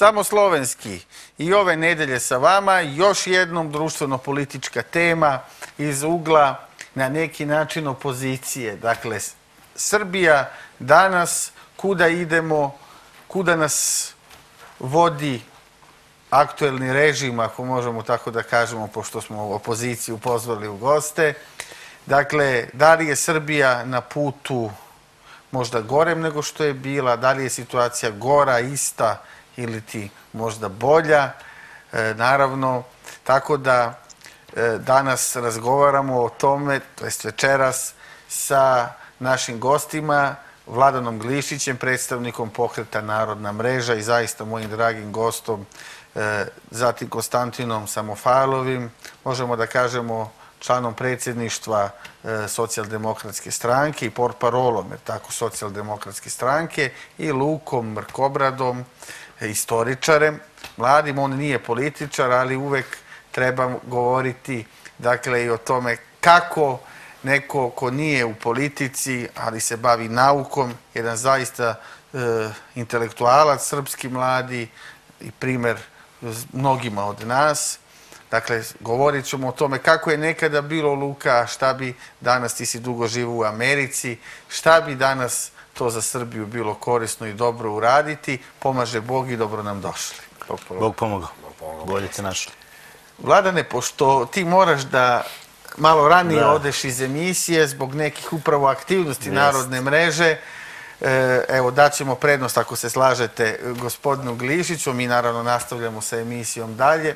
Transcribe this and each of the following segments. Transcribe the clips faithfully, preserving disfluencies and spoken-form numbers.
samo slovenski. I ove nedelje sa vama još jednom društveno-politička tema iz ugla na neki način opozicije. Dakle, Srbija danas, kuda idemo, kuda nas vodi aktuelni režim, ako možemo tako da kažemo, pošto smo opoziciju pozvali u goste. Dakle, da li je Srbija na putu možda gorem nego što je bila, da li je situacija gora, ista ili ti možda bolja, e, naravno. Tako da e, danas razgovaramo o tome, to jest večeras, sa našim gostima, Vladanom Glišićem, predstavnikom pokreta Narodna mreža i zaista mojim dragim gostom, e, zatim Konstantinom Samofajlovim, možemo da kažemo članom predsjedništva e, Socijaldemokratske stranke i portparolom, jer tako, Socijaldemokratske stranke, i Lukom Mrkobradom, e, istoričarem. Mladim, on nije političar, ali uvek treba govoriti, dakle, i o tome kako neko ko nije u politici, ali se bavi naukom, jedan zaista e, intelektualac, srpski mladi i primer mnogima od nas. Dakle, govorit ćemo o tome kako je nekada bilo, Luka, šta bi danas, ti si dugo živo u Americi, šta bi danas to za Srbiju bilo korisno i dobro uraditi. Pomaže Bog i dobro nam došli. Bog pomogao. Bolje te našli. Vladane, pošto ti moraš da malo ranije odeš iz emisije zbog nekih upravo aktivnosti Narodne mreže, evo, daćemo prednost, ako se slažete, gospodinu Glišiću. Mi naravno nastavljamo sa emisijom dalje.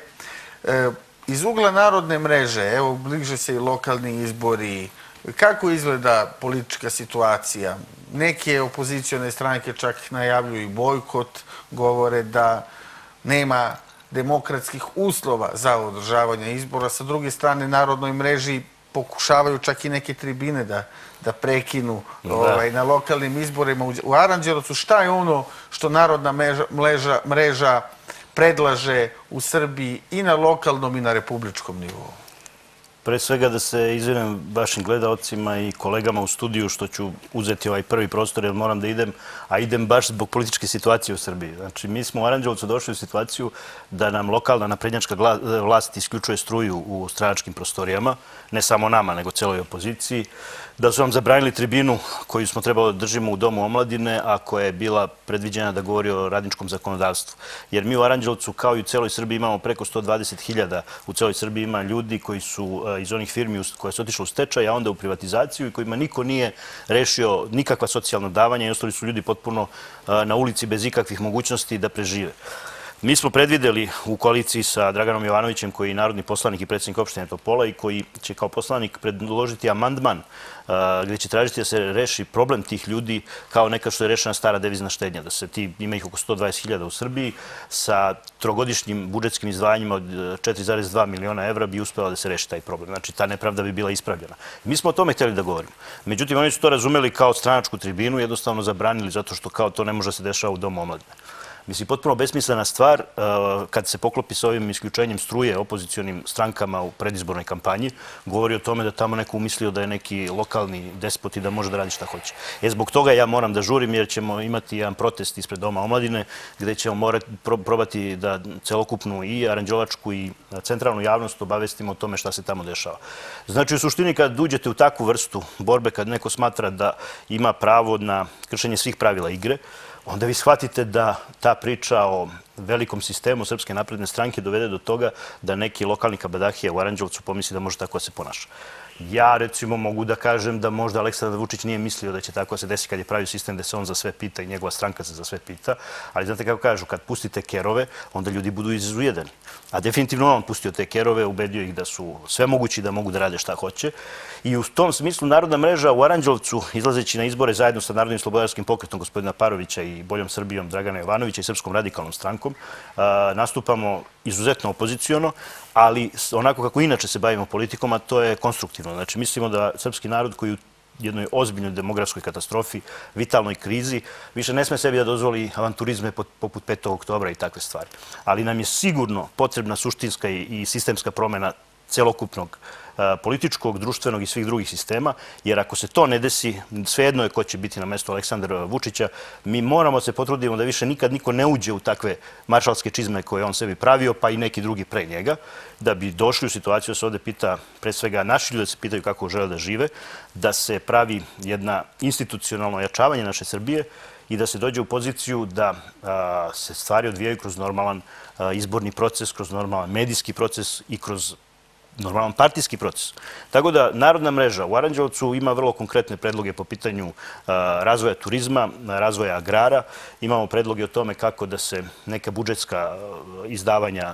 Iz ugla Narodne mreže, evo, bliže se i lokalni izbori, kako izgleda politička situacija? Neke opozicione stranke čak najavljuju i bojkot, govore da nema demokratskih uslova za održavanje izbora. Sa druge strane, Narodnoj mreži pokušavaju čak i neke tribine da, da prekinu ovaj, na lokalnim izborima u Aranđelovcu. Šta je ono što Narodna mreža, mreža predlaže u Srbiji i na lokalnom i na republičkom nivou? Pre svega da se izvinem vašim gledaocima i kolegama u studiju što ću uzeti ovaj prvi prostor jer moram da idem, a idem baš zbog političke situacije u Srbiji. Znači, mi smo u Aranđelovcu došli u situaciju da nam lokalna naprednjačka vlast isključuje struju u stranačkim prostorijama, ne samo nama, nego celoj opoziciji, da su nam zabranili tribinu koju smo trebali da držimo u Domu omladine, a koja je bila predviđena da govori o radničkom zakonodavstvu. Jer mi u Aranđelovcu, kao i u celoj Srbiji, imamo preko sto dvadeset hiljada, u celoj Srbiji ima ljudi koji su iz onih firmi koje su otišle u stečaj, a onda u privatizaciju i kojima niko nije rešio nikakva socijalna davanja i ostali su ljudi potpuno na ulici bez ikakvih mogućnosti da prežive. Mi smo predvideli u koaliciji sa Draganom Jovanovićem, koji je narodni poslanik i predsjednik opštine Topola i koji će kao poslanik predložiti amandman gdje će tražiti da se reši problem tih ljudi kao nekad što je rešena stara devizna štednja, da se ti, ima ih oko sto dvadeset hiljada u Srbiji, sa trogodišnjim budžetskim izdvajanjima od četiri zarez dva miliona evra bi uspela da se reši taj problem. Znači, ta nepravda bi bila ispravljena. Mi smo o tome htjeli da govorimo. Međutim, oni su to razumeli kao stranačku tribinu, jednostavno zabranili zato što kao to ne može se dešava u Domu omladine. Mislim, potpuno besmislena stvar kad se poklopi s ovim isključenjem struje opozicionim strankama u predizbornoj kampanji, govori o tome da tamo neko umislio da je neki lokalni despot i da može da radi šta hoće. E, zbog toga ja moram da žurim jer ćemo imati jedan protest ispred Doma omladine gde ćemo morati probati da celokupnu i aranđelovačku i centralnu javnost obavestimo o tome šta se tamo dešava. Znači, u suštini kad uđete u takvu vrstu borbe, kad neko smatra da ima pravo na kršenje svih pravila igre, onda vi shvatite da ta priča o velikom sistemu Srpske napredne stranke dovede do toga da neki lokalni kabadahija u Aranđelovcu pomisli da može tako da se ponaša. Ja, recimo, mogu da kažem da možda Aleksandar Vučić nije mislio da će tako da se desi kad je pravio sistem da se on za sve pita i njegova stranka se za sve pita, ali znate kako kažu, kad pustite kerove, onda ljudi budu izujedani. A definitivno on pustio te kerove, ubedio ih da su sve mogući, da mogu da rade šta hoće. I u tom smislu Narodna mreža u Aranđelovcu, izlazeći na izbore zajedno sa Narodnim slobodarskim pokretom gospodina Parovića i Boljom Srbijom Dragana Jovanovića i Srpskom radikalnom strankom, nastupamo izuzetno opoziciono, ali onako kako inače se bavimo politikom, a to je konstruktivno. Znači, mislimo da srpski narod koji u jednoj ozbiljnoj demografskoj katastrofi, vitalnoj krizi, više ne sme sebi da dozvoli avanturizme poput petog oktobra i takve stvari. Ali nam je sigurno potrebna suštinska i sistemska promjena celokupnog političkog, društvenog i svih drugih sistema, jer ako se to ne desi, svejedno je ko će biti na mestu Aleksandra Vučića, mi moramo se potrudimo da više nikad niko ne uđe u takve maršalske čizme koje on sebi pravio, pa i neki drugi pre njega, da bi došli u situaciju da se ovde pita, pre svega naši ljudi da se pitaju kako žele da žive, da se pravi jedna institucionalno ojačavanje naše Srbije i da se dođe u poziciju da se stvari odvijaju kroz normalan izborni proces, kroz normalan medijski proces i kroz normalan partijski proces. Tako da Narodna mreža u Aranđelovcu ima vrlo konkretne predloge po pitanju razvoja turizma, razvoja agrara. Imamo predloge o tome kako da se neka budžetska izdavanja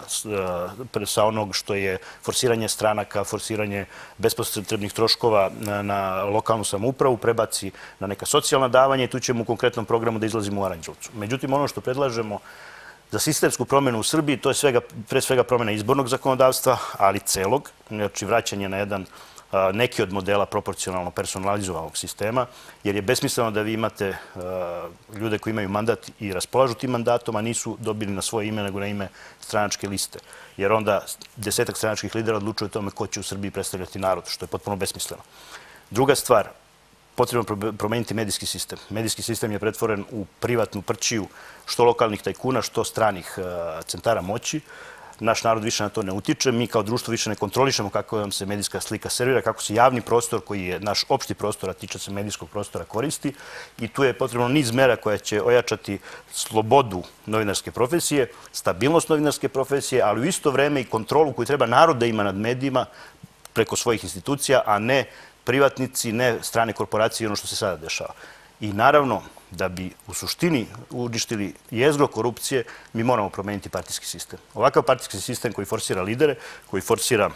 sa onog što je forsiranje stranaka, forsiranje bespotrebnih troškova na lokalnu samoupravu prebaci na neka socijalna davanja i tu ćemo u konkretnom programu da izlazimo u Aranđelovcu. Međutim, ono što predlažemo za sistemsku promjenu u Srbiji, to je pre svega promjena izbornog zakonodavstva, ali celog, znači vraćanje na jedan neki od modela proporcionalno personalizovanog sistema, jer je besmisleno da vi imate ljude koji imaju mandat i raspolažu tim mandatom, a nisu dobili na svoje ime nego na ime stranačke liste. Jer onda desetak stranačkih lidera odlučuje o tome ko će u Srbiji predstavljati narod, što je potpuno besmisleno. Druga stvar, potrebno promeniti medijski sistem. Medijski sistem je pretvoren u privatnu prćiju što lokalnih tajkuna, što stranih centara moći. Naš narod više na to ne utiče. Mi kao društvo više ne kontrolišemo kako nam se medijska slika servira, kako se javni prostor, koji je naš opšti prostor, a tiče se medijskog prostora, koristi. I tu je potrebno niz mera koja će ojačati slobodu novinarske profesije, stabilnost novinarske profesije, ali u isto vreme i kontrolu koju treba narod da ima nad medijima preko svojih institucija, a ne privatnici, ne strane korporacije i ono što se sada dešava. I naravno, da bi u suštini uništili jezgro korupcije, mi moramo promeniti partijski sistem. Ovakav partijski sistem koji forsira lidere, koji forsira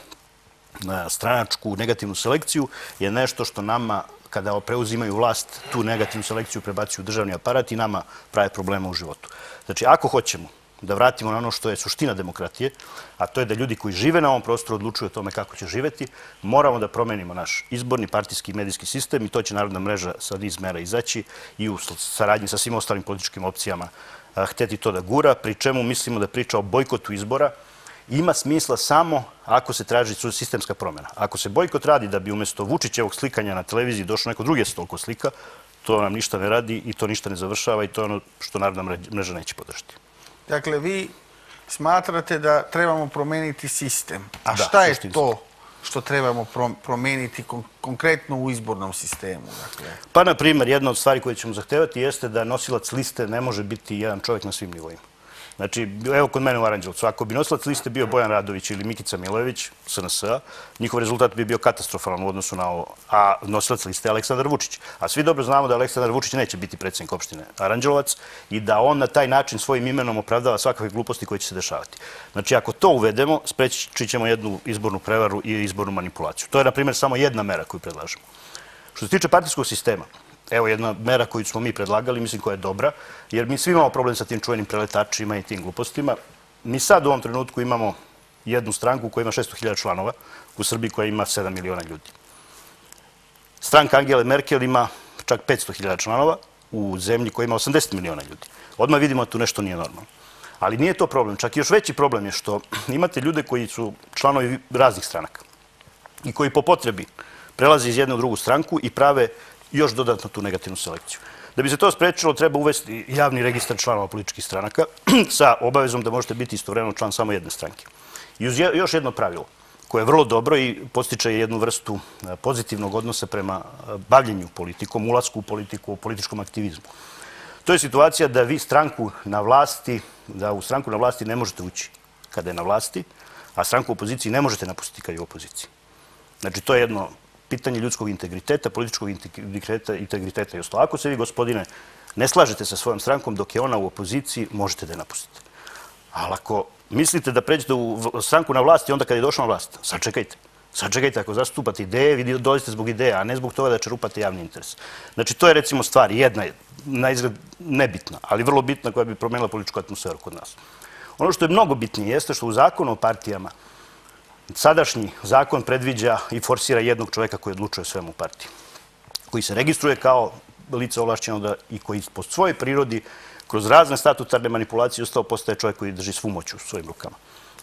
stranačku negativnu selekciju, je nešto što nama, kada preuzimaju vlast, tu negativnu selekciju prebacuju u državni aparat i nama prave problema u životu. Znači, ako hoćemo da vratimo na ono što je suština demokratije, a to je da ljudi koji žive na ovom prostoru odlučuju o tome kako će živeti, moramo da promenimo naš izborni, partijski i medijski sistem i to će Narodna mreža sa niz mera izaći i u saradnji sa svim ostalim političkim opcijama hteti to da gura, pri čemu mislimo da priča o bojkotu izbora ima smisla samo ako se traži sistemska promjena. Ako se bojkot radi da bi umjesto Vučićevog slikanja na televiziji došlo neko druge toliko slika, to nam ništa ne radi i to ništa ne završava i to je ono što Narodna mreža neće podržati. Dakle, vi smatrate da trebamo promeniti sistem. A šta je to što trebamo promeniti konkretno u izbornom sistemu? Pa, na primjer, jedna od stvari koje ćemo zahtevati jeste da nosilac liste ne može biti jedan čovjek na svim nivoima. Znači, evo kod mene u Aranđelovcu, ako bi nosilac liste bio Bojan Radović ili Mikica Milojević, S N S A, njihov rezultat bi bio katastrofalan u odnosu na ovo, a nosilac liste je Aleksandar Vučić. A svi dobro znamo da Aleksandar Vučić neće biti predsjednik opštine Aranđelovac i da on na taj način svojim imenom opravdava svakakve gluposti koje će se dešavati. Znači, ako to uvedemo, sprečit ćemo jednu izbornu prevaru i izbornu manipulaciju. To je, na primjer, samo jedna mera koju predlažemo. Što se tiče partijskog sistema, evo jedna mera koju smo mi predlagali, mislim koja je dobra, jer mi svi imamo problem sa tim čuvenim preletačima i tim glupostima. Mi sad u ovom trenutku imamo jednu stranku koja ima šesto hiljada članova u Srbiji koja ima sedam miliona ljudi. Stranka Angele Merkel ima čak petsto hiljada članova u zemlji koja ima osamdeset miliona ljudi. Odmah vidimo da tu nešto nije normalno. Ali nije to problem. Čak i još veći problem je što imate ljude koji su članovi raznih stranaka i koji po potrebi prelaze iz jedne u drugu stranku i prave još dodatno tu negativnu selekciju. Da bi se to sprečilo, treba uvesti javni registar članova političkih stranaka sa obavezom da možete biti istovremeno član samo jedne stranke. I uz još jedno pravilo, koje je vrlo dobro i postiče jednu vrstu pozitivnog odnosa prema bavljenju politikom, ulasku u politiku, u političkom aktivizmu. To je situacija da vi stranku na vlasti, da u stranku na vlasti ne možete ući kada je na vlasti, a stranku u opoziciji ne možete napustiti kada je u opoziciji. Znači, to je jedno pitanje ljudskog integriteta, političkog integriteta, integriteta i ostalo. Ako se vi, gospodine, ne slažete sa svojom strankom dok je ona u opoziciji, možete da je napustite. Ali ako mislite da pređete u stranku na vlast i onda kad je došla na vlast, sačekajte. Sačekajte, ako zastupate ideje, vi dolazite zbog ideja, a ne zbog toga da čerupate javni interes. Znači, to je, recimo, stvar, jedna je, na izgled nebitna, ali vrlo bitna koja bi promenila političku atmosferu kod nas. Ono što je mnogo bitnije jeste što u zakonu o partijama sadašnji zakon predviđa i forsira jednog čovjeka koji odlučuje svemu u partiji, koji se registruje kao lice ovlašćeno i koji po svojoj prirodi kroz razne statutarne manipulacije ostao postaje čovjek koji drži svu moć u svojim rukama.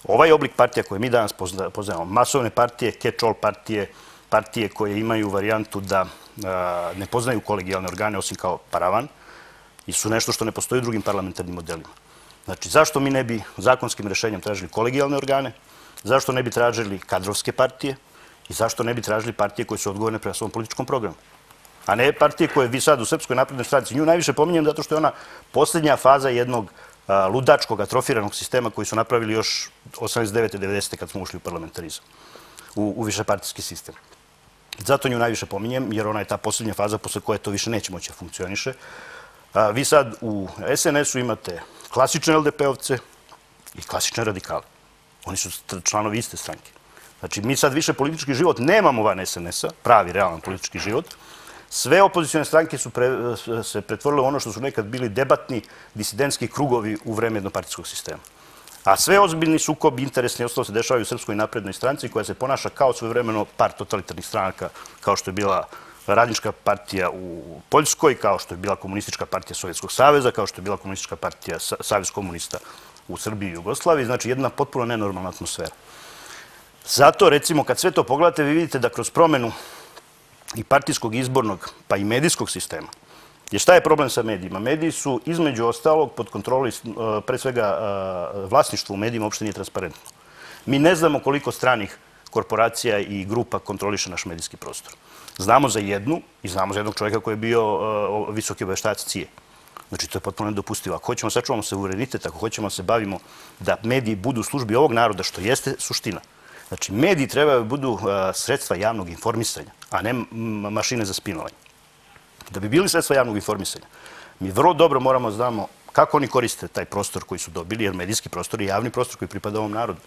Ovaj oblik partija koje mi danas poznajemo, masovne partije, catch-all partije, partije koje imaju varijantu da ne poznaju kolegijalne organe osim kao paravan i su nešto što ne postoji u drugim parlamentarnim modelima. Znači, zašto mi ne bi zakonskim rešenjem tražili kolegijalne organe, zašto ne bi tražili kadrovske partije i zašto ne bi tražili partije koje su odgovorne prema svom političkom programu? A ne partije koje vi sad u Srpskoj naprednoj stranci, nju najviše pominjem zato što je ona posljednja faza jednog ludačkog, atrofiranog sistema koji su napravili još osamdeset devete devedesete kad smo ušli u parlamentarizam, u višepartijski sistem. Zato nju najviše pominjem, jer ona je ta posljednja faza posle koje to više neće moći da funkcioniše. Vi sad u es en esu imate klasične el de pe-ovce i klasične radikale. Oni su članovi iste stranke. Znači, mi sad više politički život nemamo van es en esa, pravi, realan politički život. Sve opozicijone stranke su se pretvorile u ono što su nekad bili debatni, disidentski krugovi u vreme jednopartijskog sistema. A sve ozbiljni sukobi, interesni i ostalo se dešavaju u Srpskoj naprednoj stranci koja se ponaša kao svojevremeno par totalitarnih stranaka, kao što je bila Radnička partija u Poljskoj, kao što je bila Komunistička partija Sovjetskog saveza, kao što je bila Komunistička partija Savez komunista u Srbiji i Jugoslaviji. Znači, jedna potpuno nenormalna atmosfera. Zato, recimo, kad sve to pogledate, vi vidite da kroz promenu i partijskog izbornog, pa i medijskog sistema, jer šta je problem sa medijima? Mediji su, između ostalog, pod kontroli, pre svega, vlasništvo u medijima uopšte nije transparentno. Mi ne znamo koliko stranih korporacija i grupa kontroliše naš medijski prostor. Znamo za jednu i znamo za jednog čovjeka koji je bio visoki obaveštajac C I E. Znači, to je potpuno nedopustivo. Ako hoćemo, sačuvamo se suverenitet, ako hoćemo se bavimo da mediji budu u službi ovog naroda, što jeste suština. Znači, mediji trebaju da budu sredstva javnog informisanja, a ne mašine za spinovanje. Da bi bili sredstva javnog informisanja, mi vrlo dobro moramo da znamo kako oni koriste taj prostor koji su dobili, jer medijski prostor je javni prostor koji pripada ovom narodu.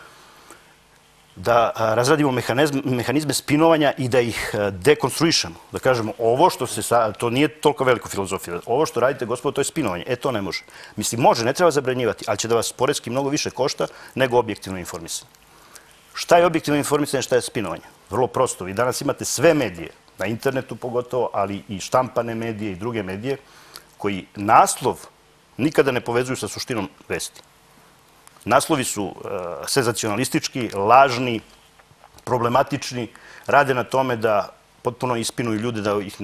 Da razradimo mehanizme spinovanja i da ih dekonstruišemo. Da kažemo, ovo što se sad, to nije toliko veliko filozofija, ovo što radite, gospodo, to je spinovanje. E, to ne može. Mislim, može, ne treba zabranjivati, ali će da vas poreski mnogo više košta nego objektivno informisanje. Šta je objektivno informisanje, šta je spinovanje? Vrlo prosto. Vi danas imate sve medije, na internetu pogotovo, ali i štampane medije i druge medije, koji naslov nikada ne povezuju sa suštinom vesti. Naslovi su senzacionalistički, lažni, problematični, rade na tome da potpuno ispinuju ljude, da ih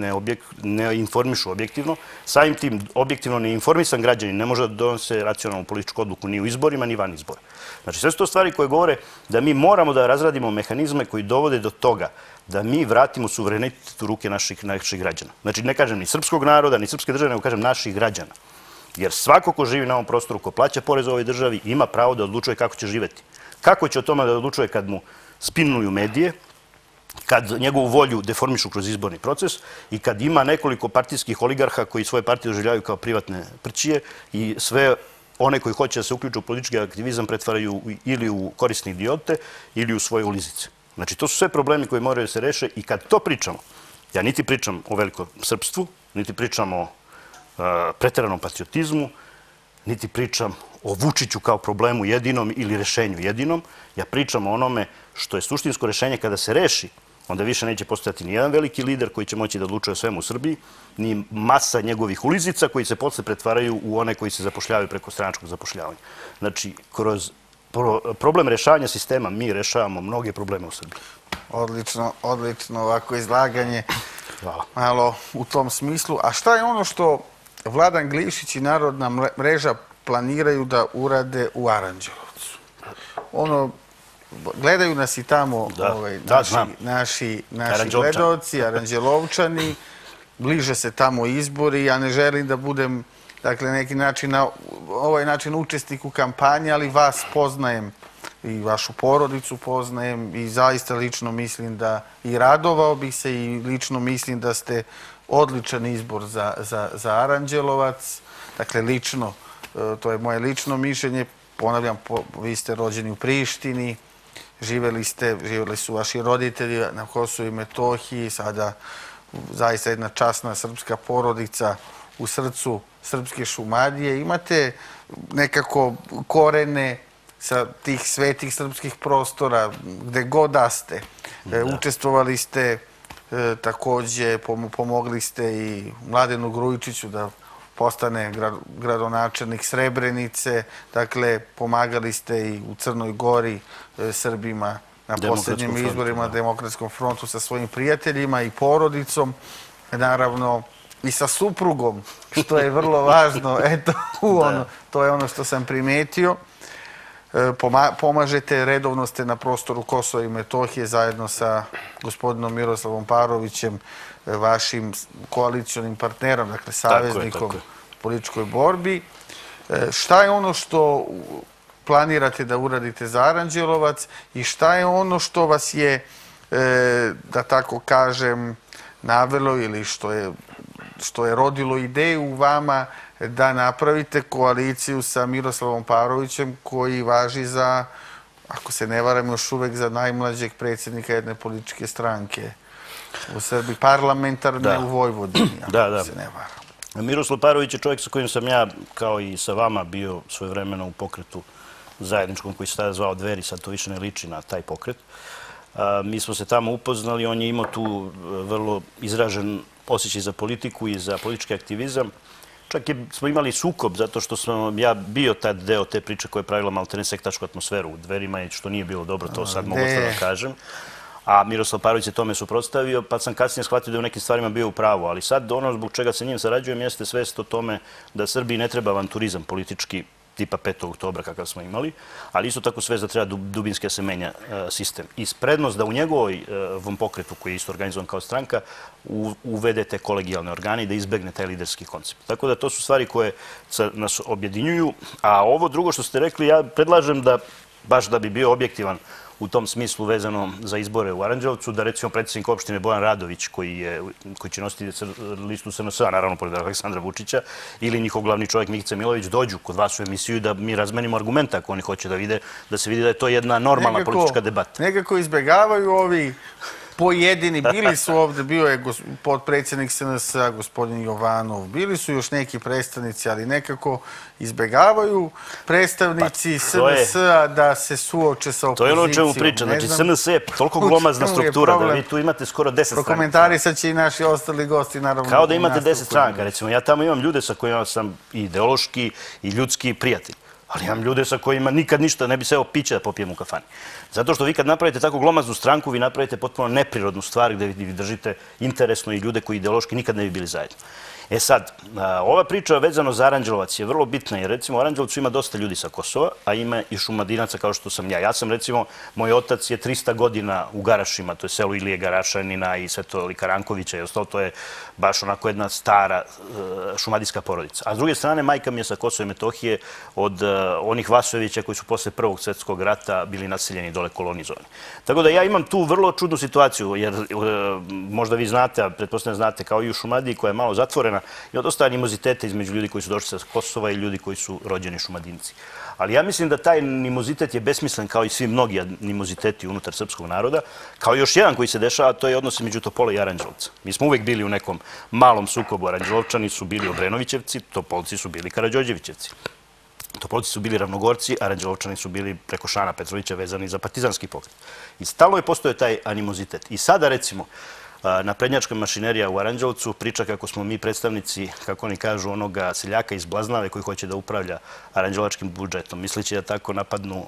ne informišu objektivno. Samim tim, objektivno neinformisan građanin ne može da donose racionalnu političku odluku ni u izborima, ni van izbora. Znači, sve su to stvari koje govore da mi moramo da razradimo mehanizme koji dovode do toga da mi vratimo suverenitet u ruke naših građana. Znači, ne kažem ni srpskog naroda, ni srpske države, nego kažem naših građana. Jer svako ko živi na ovom prostoru, ko plaća porez u ovoj državi, ima pravo da odlučuje kako će živeti. Kako će o tome da odlučuje kad mu spinuju medije, kad njegovu volju deformišu kroz izborni proces i kad ima nekoliko partijskih oligarha koji svoje partije doživljavaju kao privatne prćije i sve one koji hoće da se uključu u politički aktivizam pretvaraju ili u korisne idiote ili u svoje ulizice. Znači, to su sve problemi koji moraju da se reše i kad to pričamo, ja niti pričam o velikom srpstvu, niti pričam o preteranom patriotizmu, niti pričam o Vučiću kao problemu jedinom ili rešenju jedinom. Ja pričam o onome što je suštinsko rešenje kada se reši, onda više neće postojati ni jedan veliki lider koji će moći da odlučuje o svemu u Srbiji, ni masa njegovih ulizica koji se posle pretvaraju u one koji se zapošljavaju preko stranačkog zapošljavanja. Znači, kroz problem rešavanja sistema mi rešavamo mnoge probleme u Srbiji. Odlično, odlično ovako izlaganje. Hvala. Malo u tom smislu. A šta je ono što Vladan Glišić i Narodna mreža planiraju da urade u Aranđelovcu? Ono, gledaju nas i tamo naši gledalci, Aranđelovčani, bliže se tamo izbori. Ja ne želim da budem, dakle, neki način, na ovaj način učesnik u kampanji, ali vas poznajem i vašu porodicu poznajem i zaista lično mislim da i radovao bih se i lično mislim da ste odličan izbor za Aranđelovac. Dakle, lično, to je moje lično mišljenje. Ponavljam, vi ste rođeni u Prištini, živeli ste, živeli su vaši roditelji na Kosovu i Metohiji, sada zaista jedna časna srpska porodica u srcu srpske Šumadije. Imate nekako korene sa tih svetih srpskih prostora, gde god da ste. Učestvovali ste takođe, pomogli ste i Mladenu Grujičiću da postane gradonačelnik Srebrenice. Dakle, pomagali ste i u Crnoj Gori Srbima na posljednjim izborima Demokratskom frontu sa svojim prijateljima i porodicom. Naravno, i sa suprugom, što je vrlo važno. Eto, to je ono što sam primetio. Pomažete, redovno ste na prostoru Kosova i Metohije zajedno sa gospodinom Miroslavom Parovićem, vašim koalicijonim partnerom, dakle saveznikom u političkoj borbi. Šta je ono što planirate da uradite za Aranđelovac i šta je ono što vas je, da tako kažem, navelo ili što je rodilo ideju u vama da napravite koaliciju sa Miroslavom Parovićem koji važi za, ako se ne varam, još uvek za najmlađeg predsjednika jedne političke stranke u Srbiji, parlamentarne u Vojvodini, ako se ne varam. Miroslav Parović je čovjek sa kojim sam ja, kao i sa vama, bio svojevremeno u pokretu zajedničkom koji se tada zvao Dveri, sad to više ne liči na taj pokret. Mi smo se tamo upoznali, on je imao tu vrlo izražen osjećaj za politiku i za politički aktivizam. Čak smo imali sukob zato što sam ja bio tad deo te priče koja je pravila maltene sektašku atmosferu u Dverima i što nije bilo dobro, to sad mogu što da kažem. A Miroslav Parović je tome suprotstavio, pa sam kasnije shvatio da je u nekim stvarima bio u pravu. Ali sad ono zbog čega sa njim sarađujem jeste svest o tome da Srbiji ne treba avanturizam politički tipa petog oktobra kakav smo imali, ali isto tako svest da treba dubinski da se menja sistem. I prednost da u njegovom pokretu koji je isto organizovan kao stranka uvedete kolegijalne organe i da izbegne taj liderski koncept. Tako da to su stvari koje nas objedinjuju. A ovo drugo što ste rekli, ja predlažem da, baš da bi bio objektivan u tom smislu vezano za izbore u Aranđelovcu, da recimo predsjednik opštine Bojan Radović, koji će nositi listu S N S-a, naravno pored Aleksandra Vučića, ili njihov glavni čovjek Mikica Milović, dođu kod vas u emisiju i da mi razmenimo argumenta ako oni hoće da vide, da se vidi da je to jedna normalna politička debata. Nekako izbjegavaju ovi pojedini, bili su ovdje, bio je potpredsjednik S N S-a, gospodin Jovanov, bili su još neki predstavnici, ali nekako izbjegavaju predstavnici S N S-a da se suoče sa opozicijom. To je ono o čemu pričam. Znači, S N S je toliko glomazna struktura da vi tu imate skoro deset stranaka. Prokomentarisat će i naši ostali gosti, naravno. Kao da imate deset stranaka. Recimo, ja tamo imam ljude sa kojima sam i ideološki i ljudski prijatelj. Ali imam ljude sa kojima nikad ništa ne bi seo piće da popijem u kafani. Zato što vi kad napravite tako glomaznu stranku, vi napravite potpuno neprirodnu stvar gde vi držite interesno i ljude koji ideološki nikad ne bi bili zajedno. E sad, ova priča vezano za Aranđelovac je vrlo bitna jer recimo u Aranđelovcu ima dosta ljudi sa Kosova, a ima i Šumadinaca kao što sam ja. Ja sam recimo, moj otac je trista godina u Garašima, to je selo Ilije Garašanina i Svetoli Karankovića i ostalo, to je baš onako jedna stara šumadijska porodica. A s druge strane, majka mi je sa Kosova i Metohije od onih Vasojevića koji su posle Prvog svjetskog rata bili naseljeni dole kolonizovani. Tako da ja imam tu vrlo čudnu situaciju jer možda vi znate, a pretpostavljam znate, kao i u Šumadiji koja je malo zatvorena, ima dosta animoziteta između ljudi koji su došli sa Kosova i ljudi koji su rođeni Šumadinci. Ali ja mislim da taj animozitet je besmislen kao i svi mnogi animoziteti unutar srpskog naroda. Kao još jedan koji se dešava, to je odnos između Topole i Aranđelovca. Mi smo uvek bili u nekom malom sukobu. Aranđelovčani su bili Obrenovićevci, Topolci su bili Karađorđevićevci. Topolci su bili Ravnogorci, Aranđelovčani su bili preko Šana Petrovića vezani za partizanski pokret. I stalno je postojao taj animozitet. I sada, recimo, naprednjačka mašinerija u Aranđelovcu priča kako smo mi predstavnici, kako oni kažu, onoga seljaka iz Blaznave koji hoće da upravlja aranđelovačkim budžetom, misleći da tako napadnu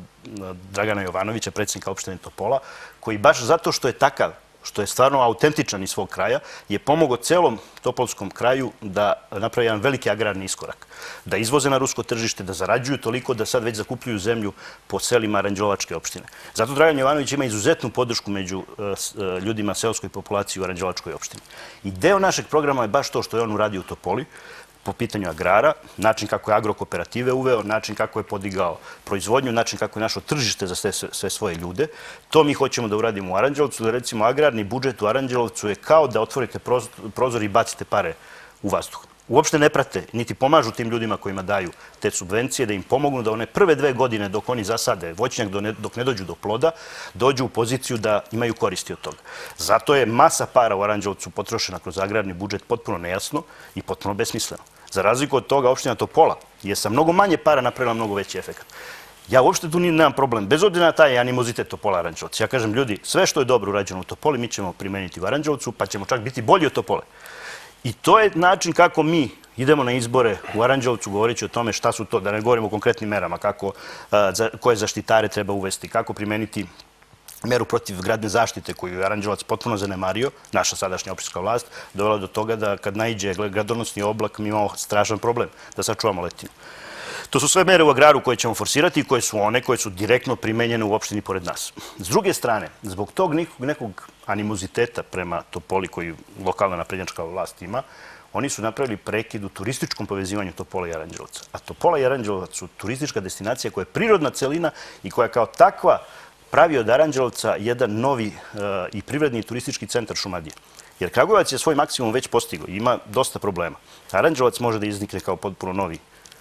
Dragana Jovanovića, predsjednika opštine Topola, koji baš zato što je takav, što je stvarno autentičan iz svog kraja, je pomogao celom topolskom kraju da napravi jedan veliki agrarni iskorak. Da izvoze na rusko tržište, da zarađuju toliko da sad već zakupljuju zemlju po selima Aranđelovačke opštine. Zato Dragan Jovanović ima izuzetnu podršku među ljudima seoskoj populaciji u Aranđelovačkoj opštini. I deo našeg programa je baš to što je on uradio u Topoli, po pitanju agrara, način kako je agrokooperative uveo, način kako je podigao proizvodnju, način kako je našo tržište za sve svoje ljude. To mi hoćemo da uradimo u Aranđelovcu, da recimo agrarni budžet u Aranđelovcu je kao da otvorite prozor i bacite pare u vazduh. Uopšte ne prate, niti pomažu tim ljudima kojima daju te subvencije, da im pomognu da one prve dve godine dok oni zasade voćnjak, dok ne dođu do ploda, dođu u poziciju da imaju koristi od toga. Zato je masa para u Aranđelovcu potrošena kroz agrarni budžet potpuno nejasno i potpuno besmisleno. Za razliku od toga, opština Topola je sa mnogo manje para napravila mnogo veći efekt. Ja uopšte tu nemam problem, bez obzira na taj animozitet Topola Aranđelovca. Ja kažem, ljudi, sve što je dobro urađeno u Topoli, mi ćemo primeniti u Aranđelovcu, pa ćemo čak biti bolji od Topole. I to je način kako mi Idemo na izbore u Aranđelovcu, govorit ću o tome šta su to, da ne govorimo o konkretnim merama, kako, koje zaštitare treba uvesti, kako primeniti meru protiv gradne zaštite koju je Aranđelovac potpuno zanemario, naša sadašnja opštinska vlast, dovela do toga da kad naiđe gradonosni oblak mi imamo strašan problem da sačuvamo letinu. To su sve mere u agraru koje ćemo forsirati i koje su one koje su direktno primenjene u opštini pored nas. S druge strane, zbog tog nekog animoziteta prema Topoli koju lokalna naprednjačka vlast ima, oni su napravili prekid u turističkom povezivanju Topole i Aranđelovca. A Topola i Aranđelovac su turistička destinacija koja je prirodna celina i koja kao takva pravi od Aranđelovca jedan novi i privredni i turistički centar Šumadije. Jer Kragujevac je svoj maksimum već postigao i ima dosta problema. Aranđelovac može da iznikne kao potpuno novi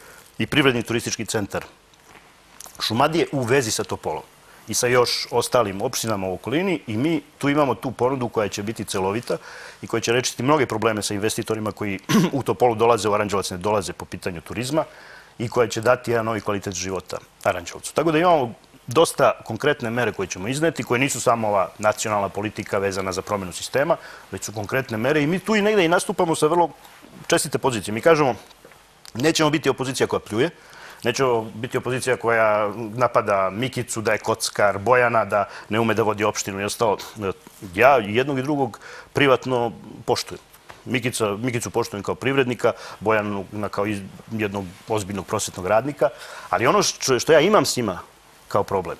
i privredni turistički centar Šumadije u vezi sa Topolom i sa još ostalim opštinama u okolini i mi tu imamo tu ponudu koja će biti celovita i koja će rešiti mnoge probleme sa investitorima koji u Topolu dolaze, u Aranđelovac ne dolaze po pitanju turizma i koja će dati jedan novi kvalitet života Aranđelovcu. Tako da imamo dosta konkretne mere koje ćemo izneti, koje nisu samo ova nacionalna politika vezana za promjenu sistema, već su konkretne mere i mi tu i negde i nastupamo sa vrlo čestite pozicije. Mi kažemo, nećemo biti opozicija koja pljuje, nećemo biti opozicija koja napada Mikicu da je kockar, Bojana da ne ume da vodi opštinu i ostalo. Ja jednog i drugog privatno poštujem. Mikicu poštujem kao privrednika, Bojana kao jednog ozbiljnog prosvetnog radnika, ali ono što ja imam s njima kao problem,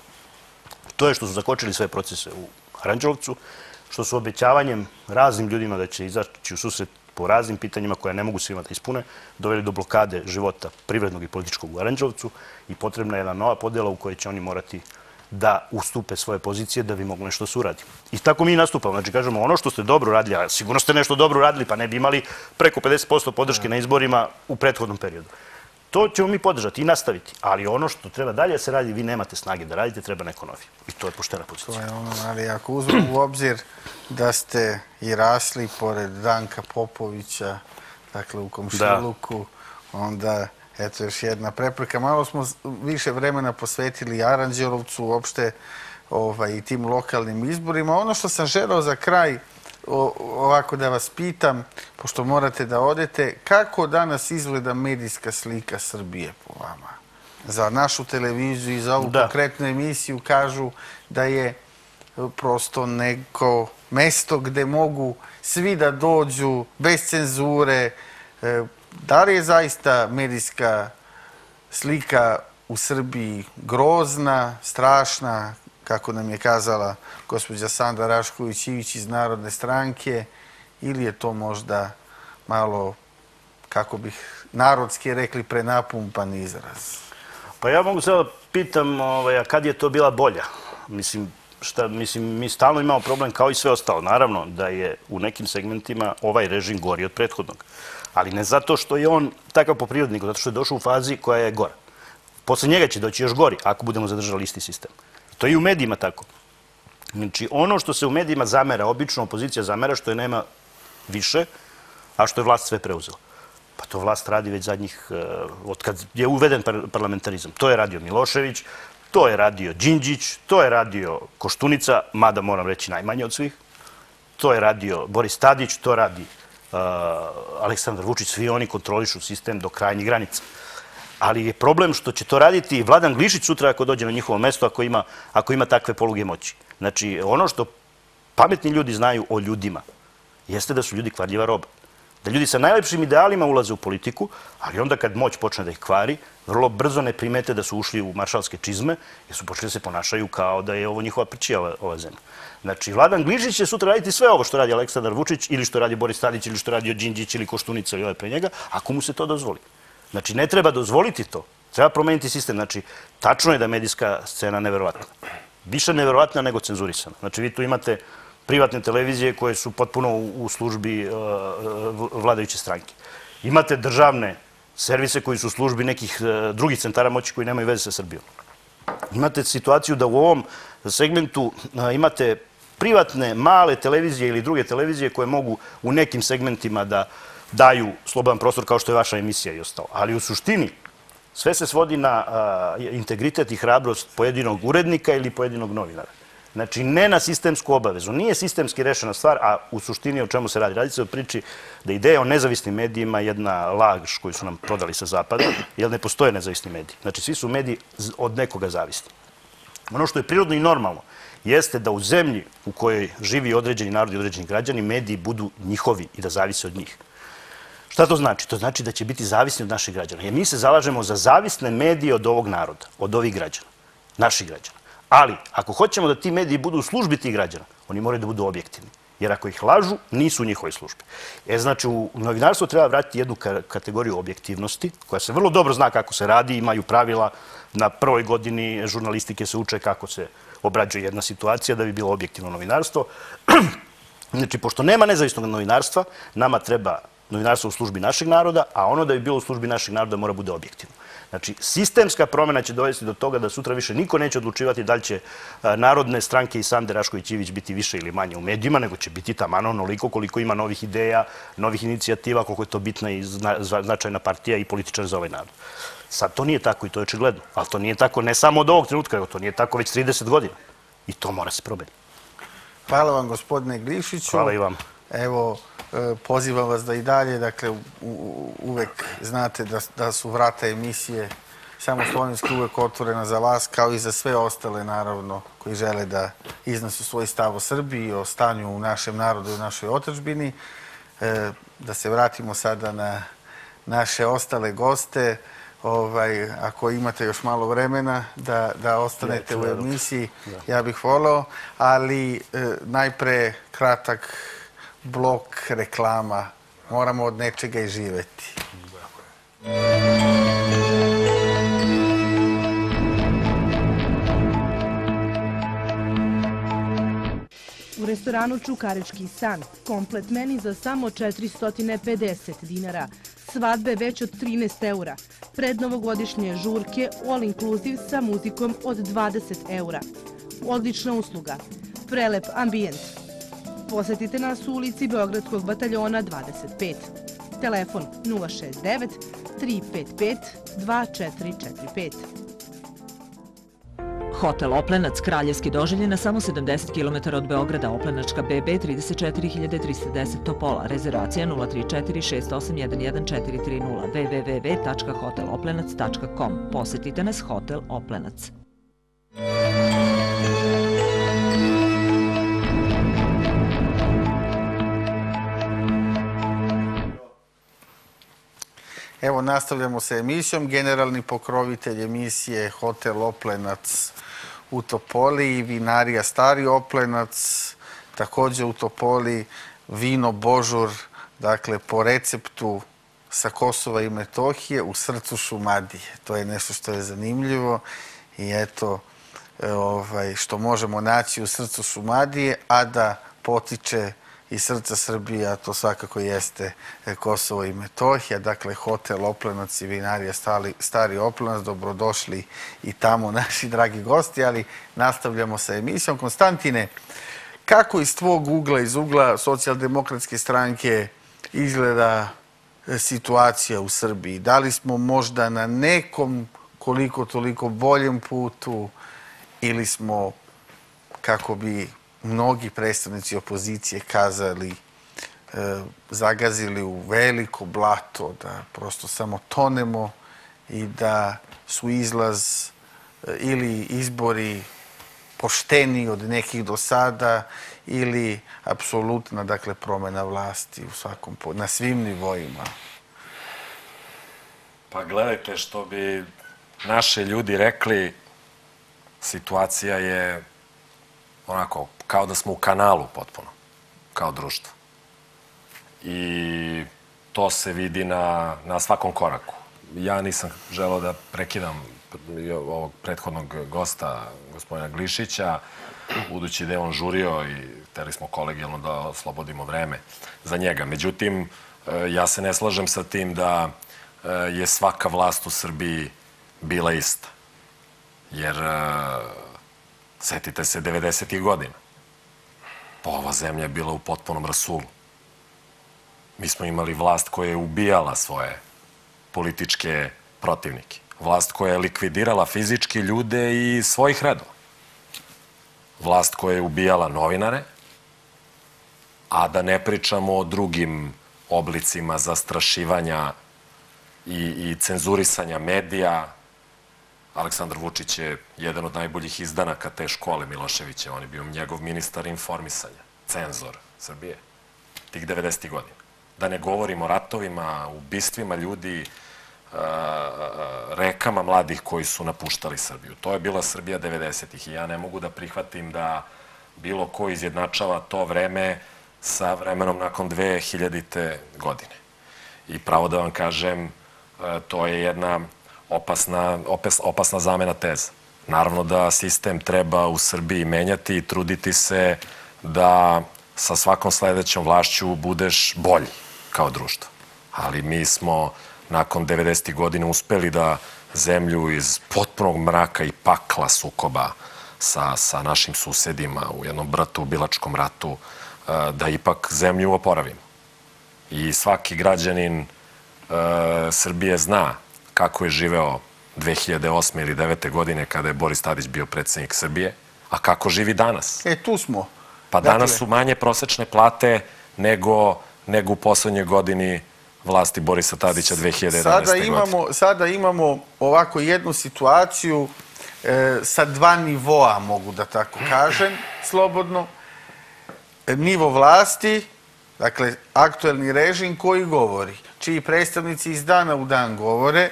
to je što su zakočili sve procese u Aranđelovcu, što su obećavanjem raznim ljudima da će izaći u susret po raznim pitanjima koje ne mogu svima da ispune, doveli do blokade života privrednog i političkog u Aranđelovcu i potrebna je jedna nova podela u kojoj će oni morati da ustupe svoje pozicije da bi mogli nešto se uradi. I tako mi nastupamo. Znači, kažemo, ono što ste dobro radili, a sigurno ste nešto dobro radili, pa ne bi imali preko pedeset posto podrške na izborima u prethodnom periodu. To ćemo mi podržati i nastaviti, ali ono što treba dalje se radi, vi nemate snage da radite, treba neko novi. I to je poštena pozicija. To je ono, ali ako uzmem u obzir da ste i rasli pored Danka Popovića, dakle u komšiluku, onda, eto, još jedna prepreka. Malo smo više vremena posvetili Aranđelovcu, uopšte i tim lokalnim izborima. Ono što sam želeo za kraj, ovako da vas pitam, pošto morate da odete, kako danas izgleda medijska slika Srbije po vama? Za našu televiziju i za ovu konkretnu emisiju kažu da je prosto neko mesto gde mogu svi da dođu bez cenzure. Da li je zaista medijska slika u Srbiji grozna, strašna, kako nam je kazala gospođa Sanda Rašković-Ivić iz Narodne stranke, ili je to možda malo, kako bih narodski rekli, prenapumpan izraz? Pa ja mogu sada pitam, a kad je to bila bolja? Mislim, mi stalno imamo problem kao i sve ostalo. Naravno da je u nekim segmentima ovaj režim gori od prethodnog. Ali ne zato što je on takav po prirodi, nego zato što je došao u fazi koja je gora. Posle njega će doći još gori, ako budemo zadržali isti sistem. To je i u medijima tako. Znači, ono što se u medijima zamera, obično opozicija zamera što je nema više, a što je vlast sve preuzela. Pa to vlast radi već zadnjih, od kad je uveden parlamentarizam. To je radio Milošević, to je radio Đinđić, to je radio Koštunica, mada moram reći najmanje od svih. To je radio Boris Tadić, to radi Aleksandar Vučić, svi oni kontrolišu sistem do krajnjih granica. Ali je problem što će to raditi i Vladan Glišić sutra ako dođe na njihovo mesto, ako ima takve poluge moći. Znači, ono što pametni ljudi znaju o ljudima jeste da su ljudi kvarljiva roba. Da ljudi sa najlepšim idealima ulaze u politiku, ali onda kad moć počne da ih kvari, vrlo brzo ne primete da su ušli u maršalske čizme, jer su počeli da se ponašaju kao da je ovo njihova prčija, ova zemlja. Znači, Vladan Glišić će sutra raditi sve ovo što radi Aleksandar Vučić, ili što radi Boris Tadić, ili što radi Đinđić, ili Koštunica, ili ovaj pre njega, ako mu se to dozvoli. Znači, ne treba dozvoliti to. Treba promeniti sistem. Znači, tačno je da je medijska scena neverovatna. Više neverovatna nego cenzurisana. Znači, vi tu imate privatne televizije koje su potpuno u službi vladajuće stranke. Imate državne servise koji su u službi nekih drugih centara moći koji nemaju veze sa Srbijom. Imate situaciju da u ovom segmentu imate privatne, male televizije ili druge televizije koje mogu u nekim segmentima da daju slobodan prostor kao što je vaša emisija i ostalo. Ali u suštini sve se svodi na integritet i hrabrost pojedinog urednika ili pojedinog novinara. Znači, ne na sistemsku obavezu. Nije sistemski rešena stvar, a u suštini o čemu se radi. Radi se o priči da ideja o nezavisnim medijima je jedna laž koju su nam prodali sa zapada, jer ne postoje nezavisni mediji. Znači, svi su mediji od nekoga zavisni. Ono što je prirodno i normalno jeste da u zemlji u kojoj živi određeni narod i određeni građani, mediji budu njihovi i da zavise od njih. Šta to znači? To znači da će biti zavisni od naših građana. Jer mi se zalažemo za zavisne medije od ovog naroda, od ovih građana, naših građana. Ali, ako hoćemo da ti mediji budu u službi tih građana, oni moraju da budu objektivni. Jer ako ih lažu, nisu u njihovoj službi. E, znači, u novinarstvu treba vratiti jednu kategoriju objektivnosti, koja se vrlo dobro zna kako se radi, imaju pravila. Na prvoj godini žurnalistike se uče kako se obrađuje jedna situacija da bi bilo objektivno novinarstvo. Znači, pošto nema nezavisnog novinarstva, nama treba novinarstvo u službi našeg naroda, a ono da bi bilo u službi našeg naroda mora bude objektivno. Znači, sistemska promjena će dovesti do toga da sutra više niko neće odlučivati da li će narodne stranke i Sande Rašković-Ivić biti više ili manje u medijima, nego će biti taman onoliko koliko ima novih ideja, novih inicijativa, koliko je to bitna i značajna partija i političar za ovaj narod. Sad to nije tako i to je očigledno, ali to nije tako ne samo od ovog trenutka, nego to nije tako već trideset godina. I to mora se promeniti. Hvala vam, gospodine Glišiću. Hvala i vam. Evo, pozivam vas da i dalje, dakle, uvek znate da su vrata emisije Samo slovenski uvek otvorena za vas, kao i za sve ostale, naravno, koji žele da iznesu svoj stav o Srbiji, o stanju u našem narodu i u našoj otadžbini. Da se vratimo sada na naše ostale goste. Ako imate još malo vremena da ostanete u emisiji, ja bih voleo, ali najpre kratak blok reklama. Moramo od nečega i živeti. U restoranu Čukarički san, komplet meni za samo četiristo pedeset dinara, svadbe već od trinaest eura, prednovogodišnje žurke all inclusive sa muzikom od dvadeset eura. Odlična usluga, prelep ambijent. Posetite nas u ulici Beogradskog bataljona dvadeset pet. Telefon nula šest devet tri pet pet dva četiri četiri pet. Hotel Oplenac, kraljevski doživljaj na samo sedamdeset kilometara od Beograda, Oplenačka B B trideset četiri hiljade trista deset Topola, rezervacija nula tri četiri šest osam jedan jedan četiri tri nula, w w w tačka hotel oplenac tačka com. Posetite nas, Hotel Oplenac. Evo, nastavljamo sa emisijom. Generalni pokrovitelj emisije Hotel Oplenac u Topoli i vinarija Stari Oplenac, također u Topoli, vino Božur, dakle po receptu sa Kosova i Metohije u srcu Šumadije. To je nešto što je zanimljivo i eto što možemo naći u srcu Šumadije, a da potiče iz srca Srbije, a to svakako jeste Kosovo i Metohija. Dakle, Hotel Oplenac i vinarija Stari Oplenac, dobrodošli i tamo naši dragi gosti, ali nastavljamo sa emisijom. Konstantine, kako iz tvog ugla, iz ugla Socijaldemokratske stranke izgleda situacija u Srbiji? Da li smo možda na nekom koliko toliko boljem putu ili smo, kako bi mnogi predstavnici opozicije kazali, zagazili u veliko blato, da prosto samo tonemo i da su izlaz ili izbori pošteni od nekih do sada ili apsolutna, dakle, promjena vlasti u svakom, na svim nivoima? Pa gledajte, što bi naši ljudi rekli, situacija je onako, kao da smo u kanalu potpuno, kao društvo. I to se vidi na svakom koraku. Ja nisam želeo da prekidam ovog prethodnog gosta, gospodina Glišića, budući da je on žurio i hteli smo kolegijalno da oslobodimo vreme za njega. Međutim, ja se ne slažem sa tim da je svaka vlast u Srbiji bila ista. Jer setite se devedesetih godina. Ova zemlja je bila u potpunom rasulu. Mi smo imali vlast koja je ubijala svoje političke protivnike. Vlast koja je likvidirala fizički ljude i svojih redova. vlast koja je ubijala novinare, a da ne pričamo o drugim oblicima zastrašivanja i, i cenzurisanja medija. Aleksandar Vučić je jedan od najboljih izdanaka te škole Miloševića. On je bio njegov ministar informisanja, cenzor Srbije, tih devedesetih godina. Da ne govorimo o ratovima, ubistvima ljudi, rekama mladih koji su napuštali Srbiju. To je bila Srbija devedesetih i ja ne mogu da prihvatim da bilo ko izjednačava to vreme sa vremenom nakon dve hiljadite godine. I pravo da vam kažem, to je jedna opasna, opasna zamena teza. Naravno da sistem treba u Srbiji menjati i truditi se da sa svakom sledećom vlašću budeš bolji kao društvo. Ali mi smo nakon devedesetih godina uspeli da zemlju iz potpunog mraka i pakla sukoba sa, sa našim susedima u jednom bratu, u bilačkom ratu, da ipak zemlju oporavimo. I svaki građanin e, Srbije zna kako je živeo dve hiljade osme ili devete godine kada je Boris Tadić bio predsednik Srbije, a kako živi danas. E, tu smo. Pa danas su manje prosečne plate nego, nego u poslednjoj godini vlasti Borisa Tadića dve hiljade jedanaeste. Sada imamo, sada imamo ovako jednu situaciju e, sa dva nivoa, mogu da tako kažem, slobodno. Nivo vlasti, dakle, aktuelni režim koji govori, čiji predstavnici iz dana u dan govore,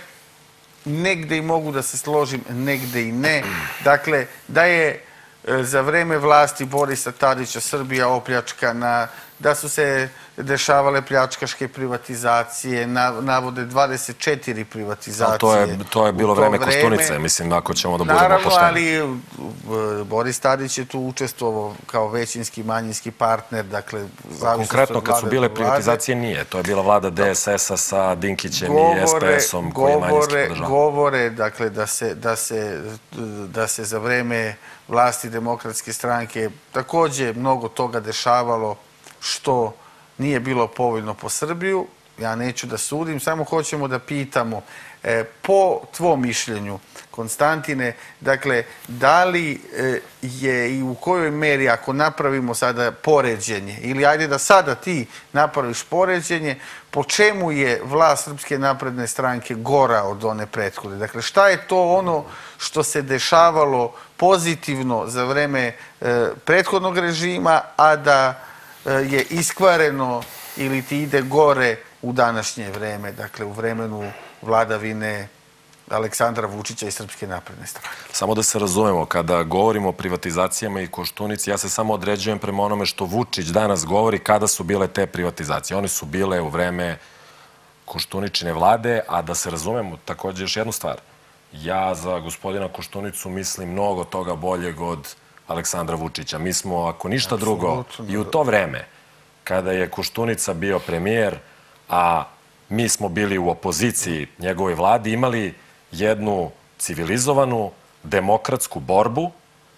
negde i mogu da se složim, negde i ne. Dakle, da je za vreme vlasti Borisa Tadića Srbija opljačkana, da su se dešavale pljačkaške privatizacije, navode dvadeset četiri privatizacije. To je, to je bilo vreme Koštunice, mislim, ako ćemo da budemo naravno, pošteni. ali Boris Tadić je tu učestvovao kao većinski, manjinski partner, dakle, konkretno, kad su bile privatizacije, nije. To je bila vlada D S S-a sa Dinkićem i S P S-om koji je manjinski podržao. Govore, dakle, da se, da se, da se za vreme vlasti Demokratske stranke takođe mnogo toga dešavalo što nije bilo povoljno po Srbiju. Ja neću da sudim, samo hoćemo da pitamo, e, po tvom mišljenju, Konstantine, dakle, da li e, je i u kojoj meri, ako napravimo sada poređenje, ili ajde da sada ti napraviš poređenje, po čemu je vlast Srpske napredne stranke gora od one prethodne? Dakle, šta je to ono što se dešavalo pozitivno za vreme e, prethodnog režima, a da je iskvareno ili ti ide gore u današnje vreme, dakle u vremenu vladavine Aleksandra Vučića i Srpske napredne stranke? Samo da se razumemo, kada govorimo o privatizacijama i Koštunici, ja se samo određujem prema onome što Vučić danas govori kada su bile te privatizacije. One su bile u vreme Koštuničine vlade, a da se razumemo takođe još jednu stvar. Ja za gospodina Koštunicu mislim mnogo toga boljeg od Aleksandra Vučića. Mi smo, ako ništa drugo, i u to vreme, kada je Koštunica bio premijer, a mi smo bili u opoziciji njegovoj vladi, imali jednu civilizovanu, demokratsku borbu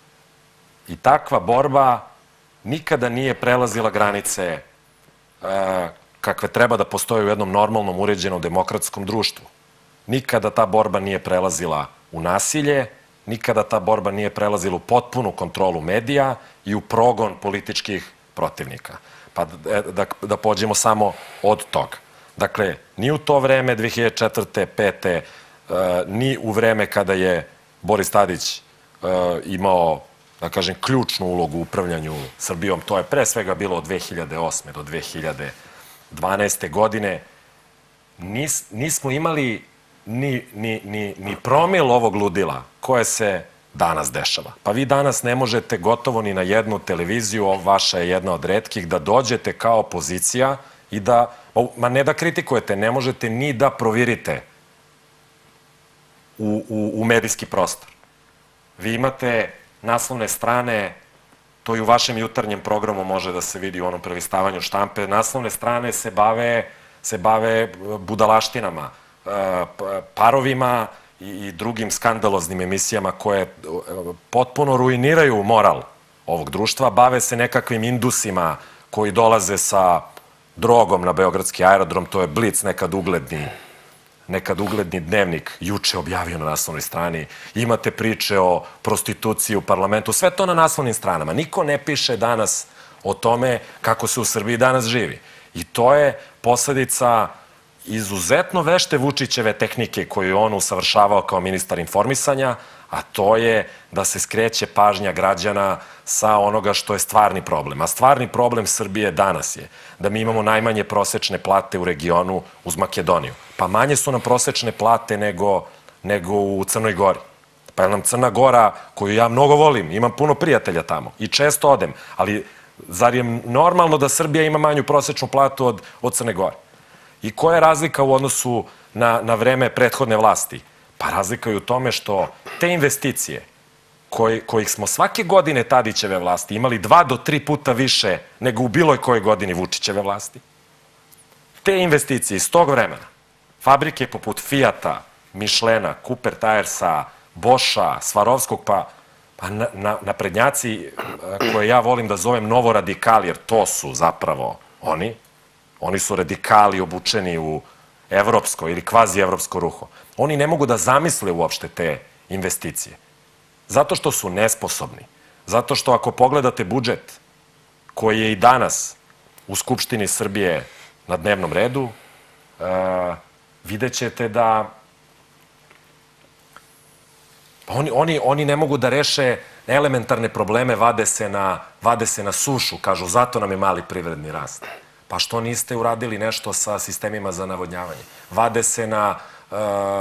i takva borba nikada nije prelazila granice kakve treba da postoje u jednom normalnom, uređenom, demokratskom društvu. Nikada ta borba nije prelazila u nasilje, nikada ta borba nije prelazila u potpunu kontrolu medija i u progon političkih protivnika. Pa da, da pođemo samo od toga. Dakle, ni u to vreme, dve hiljade četvrte. pete. ni u vreme kada je Boris Tadić imao, da kažem, ključnu ulogu u upravljanju Srbijom, to je pre svega bilo od dve hiljade osme. do dve hiljade dvanaeste. godine, nis, nismo imali ni, ni, ni, ni promil ovog ludila koje se danas dešava. Pa vi danas ne možete gotovo ni na jednu televiziju, vaša je jedna od retkih, da dođete kao opozicija i da, ma ne da kritikujete, ne možete ni da provirite u, u, u medijski prostor. Vi imate naslovne strane, to i u vašem jutarnjem programu može da se vidi u onom prelistavanju štampe, naslovne strane se bave, se bave budalaštinama, parovima i drugim skandaloznim emisijama koje potpuno ruiniraju moral ovog društva, bave se nekakvim indusima koji dolaze sa drogom na beogradski aerodrom, to je Blic, nekad ugledni nekad ugledni dnevnik juče objavio na naslovnoj strani, imate priče o prostituciji u parlamentu, sve to na naslovnim stranama. Niko ne piše danas o tome kako se u Srbiji danas živi. I to je posledica izuzetno vešte Vučićeve tehnike koju je on usavršavao kao ministar informisanja, a to je da se skreće pažnja građana sa onoga što je stvarni problem. A stvarni problem Srbije danas je da mi imamo najmanje prosečne plate u regionu uz Makedoniju. Pa manje su nam prosečne plate nego, nego u Crnoj Gori. Pa je nam Crna Gora, koju ja mnogo volim, imam puno prijatelja tamo i često odem, ali zar je normalno da Srbija ima manju prosečnu platu od, od Crne Gore? I koja je razlika u odnosu na, na vreme prethodne vlasti? Pa razlika je u tome što te investicije koji, kojih smo svake godine Tadićeve vlasti imali dva do tri puta više nego u bilo kojoj godini Vučićeve vlasti, te investicije iz tog vremena, fabrike poput Fijata, Mišlena, Cooper Tiresa, Boša, Svarovskog, pa, pa na, na, naprednjaci koje ja volim da zovem novoradikali, jer to su zapravo oni, oni su radikali obučeni u evropsko ili kvazi-evropsko ruho. Oni ne mogu da zamisle uopšte te investicije. Zato što su nesposobni. Zato što ako pogledate budžet koji je i danas u Skupštini Srbije na dnevnom redu, uh, vidjet ćete da oni, oni, oni ne mogu da reše elementarne probleme, vade se, na, vade se na sušu, kažu zato nam je mali privredni rast. Pa što niste uradili nešto sa sistemima za navodnjavanje? Vade se na uh,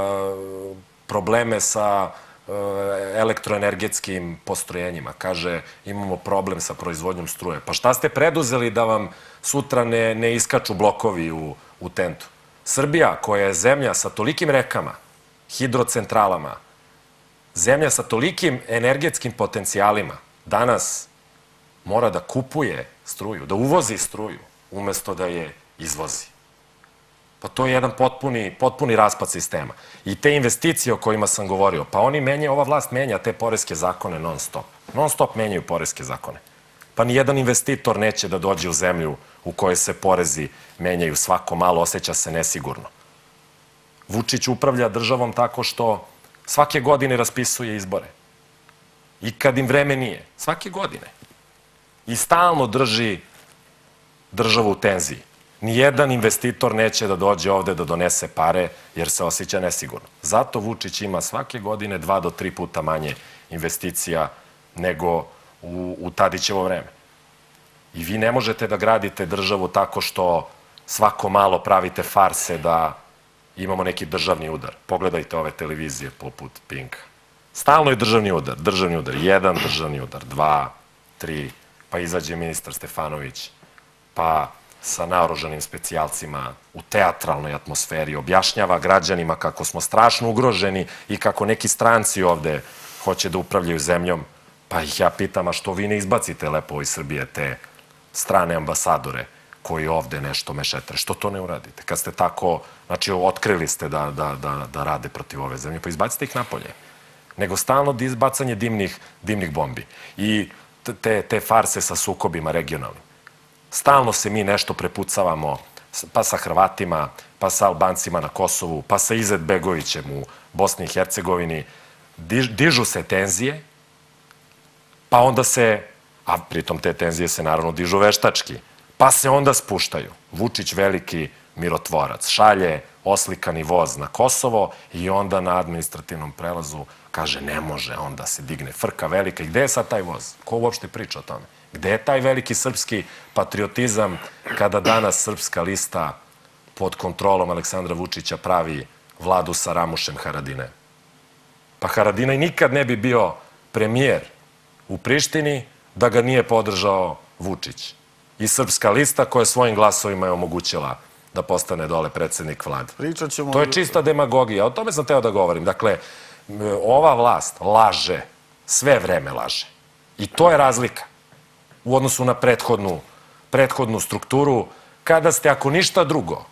probleme sa uh, elektroenergetskim postrojenjima. Kaže, imamo problem sa proizvodnjom struje. Pa šta ste preduzeli da vam sutra ne, ne iskaču blokovi u, u tentu? Srbija, koja je zemlja sa tolikim rekama, hidrocentralama, zemlja sa tolikim energetskim potencijalima, danas mora da kupuje struju, da uvozi struju, umesto da je izvozi. Pa to je jedan potpuni, potpuni raspad sistema. I te investicije o kojima sam govorio, pa oni menjaju, ova vlast menja te poreske zakone non stop. Non stop menjaju poreske zakone. Pa nijedan investitor neće da dođe u zemlju u kojoj se porezi menjaju svako malo, osjeća se nesigurno. Vučić upravlja državom tako što svake godine raspisuje izbore. I kad im vreme nije. Svake godine. I stalno drži državu u tenziji. Nijedan investitor neće da dođe ovde da donese pare jer se osjeća nesigurno. Zato Vučić ima svake godine dva do tri puta manje investicija nego u, u Tadićevo vreme. I vi ne možete da gradite državu tako što svako malo pravite farse da imamo neki državni udar. Pogledajte ove televizije poput Pinka. Stalno je državni udar, državni udar, jedan državni udar, dva, tri, pa izađe ministar Stefanović, pa sa naoružanim specijalcima u teatralnoj atmosferi objašnjava građanima kako smo strašno ugroženi i kako neki stranci ovde hoće da upravljaju zemljom, pa ih ja pitam, a što vi ne izbacite lepo iz Srbije te strane ambasadore koji ovde nešto mešetre? Što to ne uradite? Kad ste tako, znači otkrili ste da, da, da, da rade protiv ove zemlje, pa izbacite ih napolje. Nego stalno izbacanje dimnih, dimnih bombi. I te, te farse sa sukobima regionalnim. Stalno se mi nešto prepucavamo, pa sa Hrvatima, pa sa Albancima na Kosovu, pa sa Izetbegovićem u Bosni i Hercegovini. Diž, dižu se tenzije, pa onda se, a pritom te tenzije se naravno dižu veštački, pa se onda spuštaju. Vučić veliki mirotvorac šalje oslikani voz na Kosovo i onda na administrativnom prelazu kaže ne može, onda se digne frka velika. I gde je sad taj voz? Ko uopšte priča o tome? Gde je taj veliki srpski patriotizam kada danas Srpska lista pod kontrolom Aleksandra Vučića pravi vladu sa Ramušem Haradine? Pa Haradinaj nikad ne bi bio premijer u Prištini da ga nije podržao Vučić. I Srpska lista koja svojim glasovima je omogućila da postane dole predsednik vlade. To je čista demagogija. O tome sam teo da govorim. Dakle, ova vlast laže, sve vreme laže. I to je razlika u odnosu na prethodnu, prethodnu strukturu, kada ste, ako ništa drugo,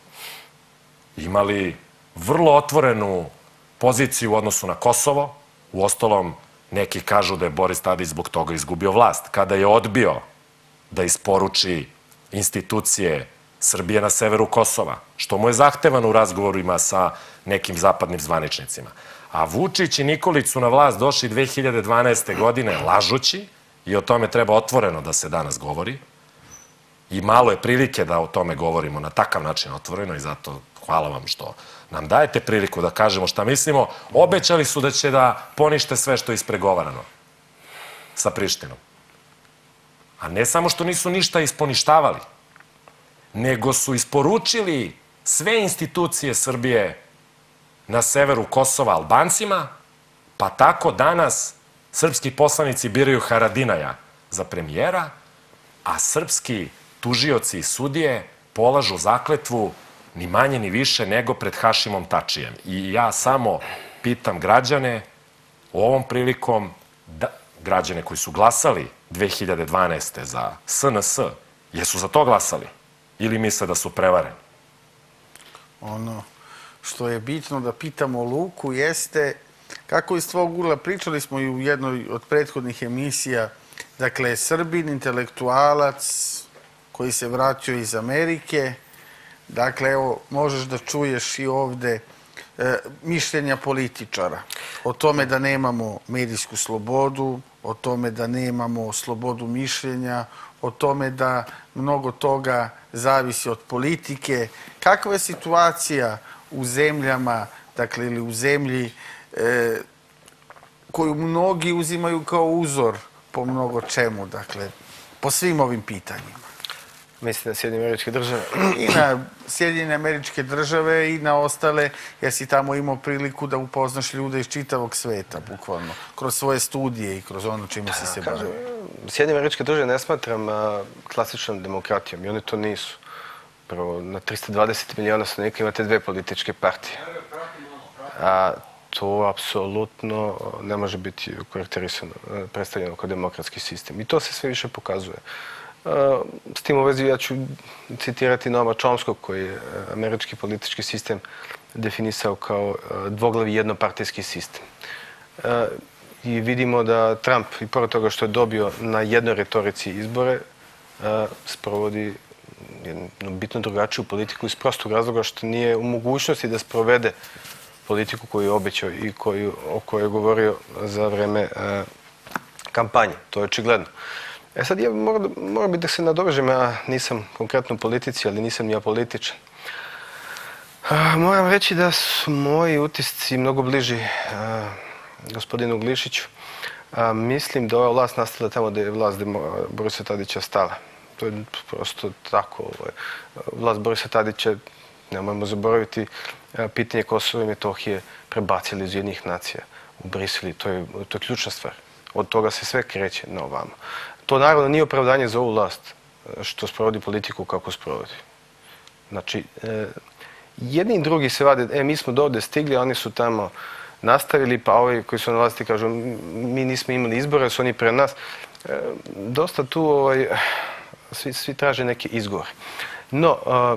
imali vrlo otvorenu poziciju u odnosu na Kosovo. Uostalom, neki kažu da je Boris Tadić zbog toga izgubio vlast. Kada je odbio da isporuči institucije Srbije na severu Kosova, što mu je zahtevano u razgovorima sa nekim zapadnim zvaničnicima. A Vučić i Nikolić su na vlast došli dve hiljade dvanaeste. godine lažući, i o tome treba otvoreno da se danas govori, i malo je prilike da o tome govorimo na takav način otvoreno, i zato hvala vam što nam dajete priliku da kažemo šta mislimo. Obećali su da će da ponište sve što je ispregovarano sa Prištinom. A ne samo što nisu ništa isponištavali, nego su isporučili sve institucije Srbije na severu Kosova Albancima, pa tako danas srpski poslanici biraju Haradinaja za premijera, a srpski tužioci i sudije polažu zakletvu ni manje ni više nego pred Hašimom Tačijem. I ja samo pitam građane ovom prilikom, građane koji su glasali dve hiljade dvanaeste. za S N S, jesu za to glasali? Ili misle da su prevareni? Ono što je bitno da pitamo Luku jeste kako iz tvojeg ugla, pričali smo i u jednoj od prethodnih emisija, dakle, Srbin, intelektualac koji se vratio iz Amerike, dakle, evo, možeš da čuješ i ovde e, mišljenja političara o tome da nemamo medijsku slobodu, o tome da nemamo slobodu mišljenja, o tome da mnogo toga zavisi od politike. Kakva je situacija u zemljama, dakle, ili u zemlji e, koju mnogi uzimaju kao uzor po mnogo čemu, dakle, po svim ovim pitanjima? Mislim na Sjedinjene Američke Države. I na Sjedinjene Američke Države i na ostale, jer si tamo imao priliku da upoznaš ljude iz čitavog sveta, bukvalno, kroz svoje studije i kroz ono čime si se bavio. Sjedinjene Američke Države ne smatram klasičnom demokratijom i one to nisu. Prvo, na trista dvadeset miliona stanovnika imate dve političke partije. A to apsolutno ne može biti karakterisano, predstavljeno kao demokratski sistem. I to se sve više pokazuje. S tim u vezi ja ću citirati Noama Chomskog, koji je američki politički sistem definisao kao dvoglavi jednopartijski sistem. I vidimo da Trump, i pored toga što je dobio na jednoj retorici izbore, sprovodi jednu bitno drugačiju politiku iz prostog razloga što nije u mogućnosti da sprovede politiku koju je obećao i koju, o kojoj je govorio za vreme kampanje. To je očigledno. E sad, ja moram biti da se nadovežem, ja nisam konkretno u politici, ali nisam ni apolitičan. Moram reći da su moji utisci mnogo bliži gospodinu Glišiću. Mislim da ova vlast nastala tamo da je vlast Borisa Tadića stala. To je prosto tako. Vlast Borisa Tadića, nemojmo zaboraviti, pitanje Kosova i Metohije prebacili iz Ujedinjenih nacija u Brisel. To je ključna stvar. Od toga se sve kreće na ovamo. To naravno nije opravdanje za ovu vlast što sprovodi politiku kako sprovodi. Znači, jedni i drugi se vade, e, mi smo do ovde stigli, a oni su tamo nastavili, pa ovi koji su na vlasti kažu, mi nismo imali izbore, su oni pre nas. Dosta tu, svi traže neke izgovore. No,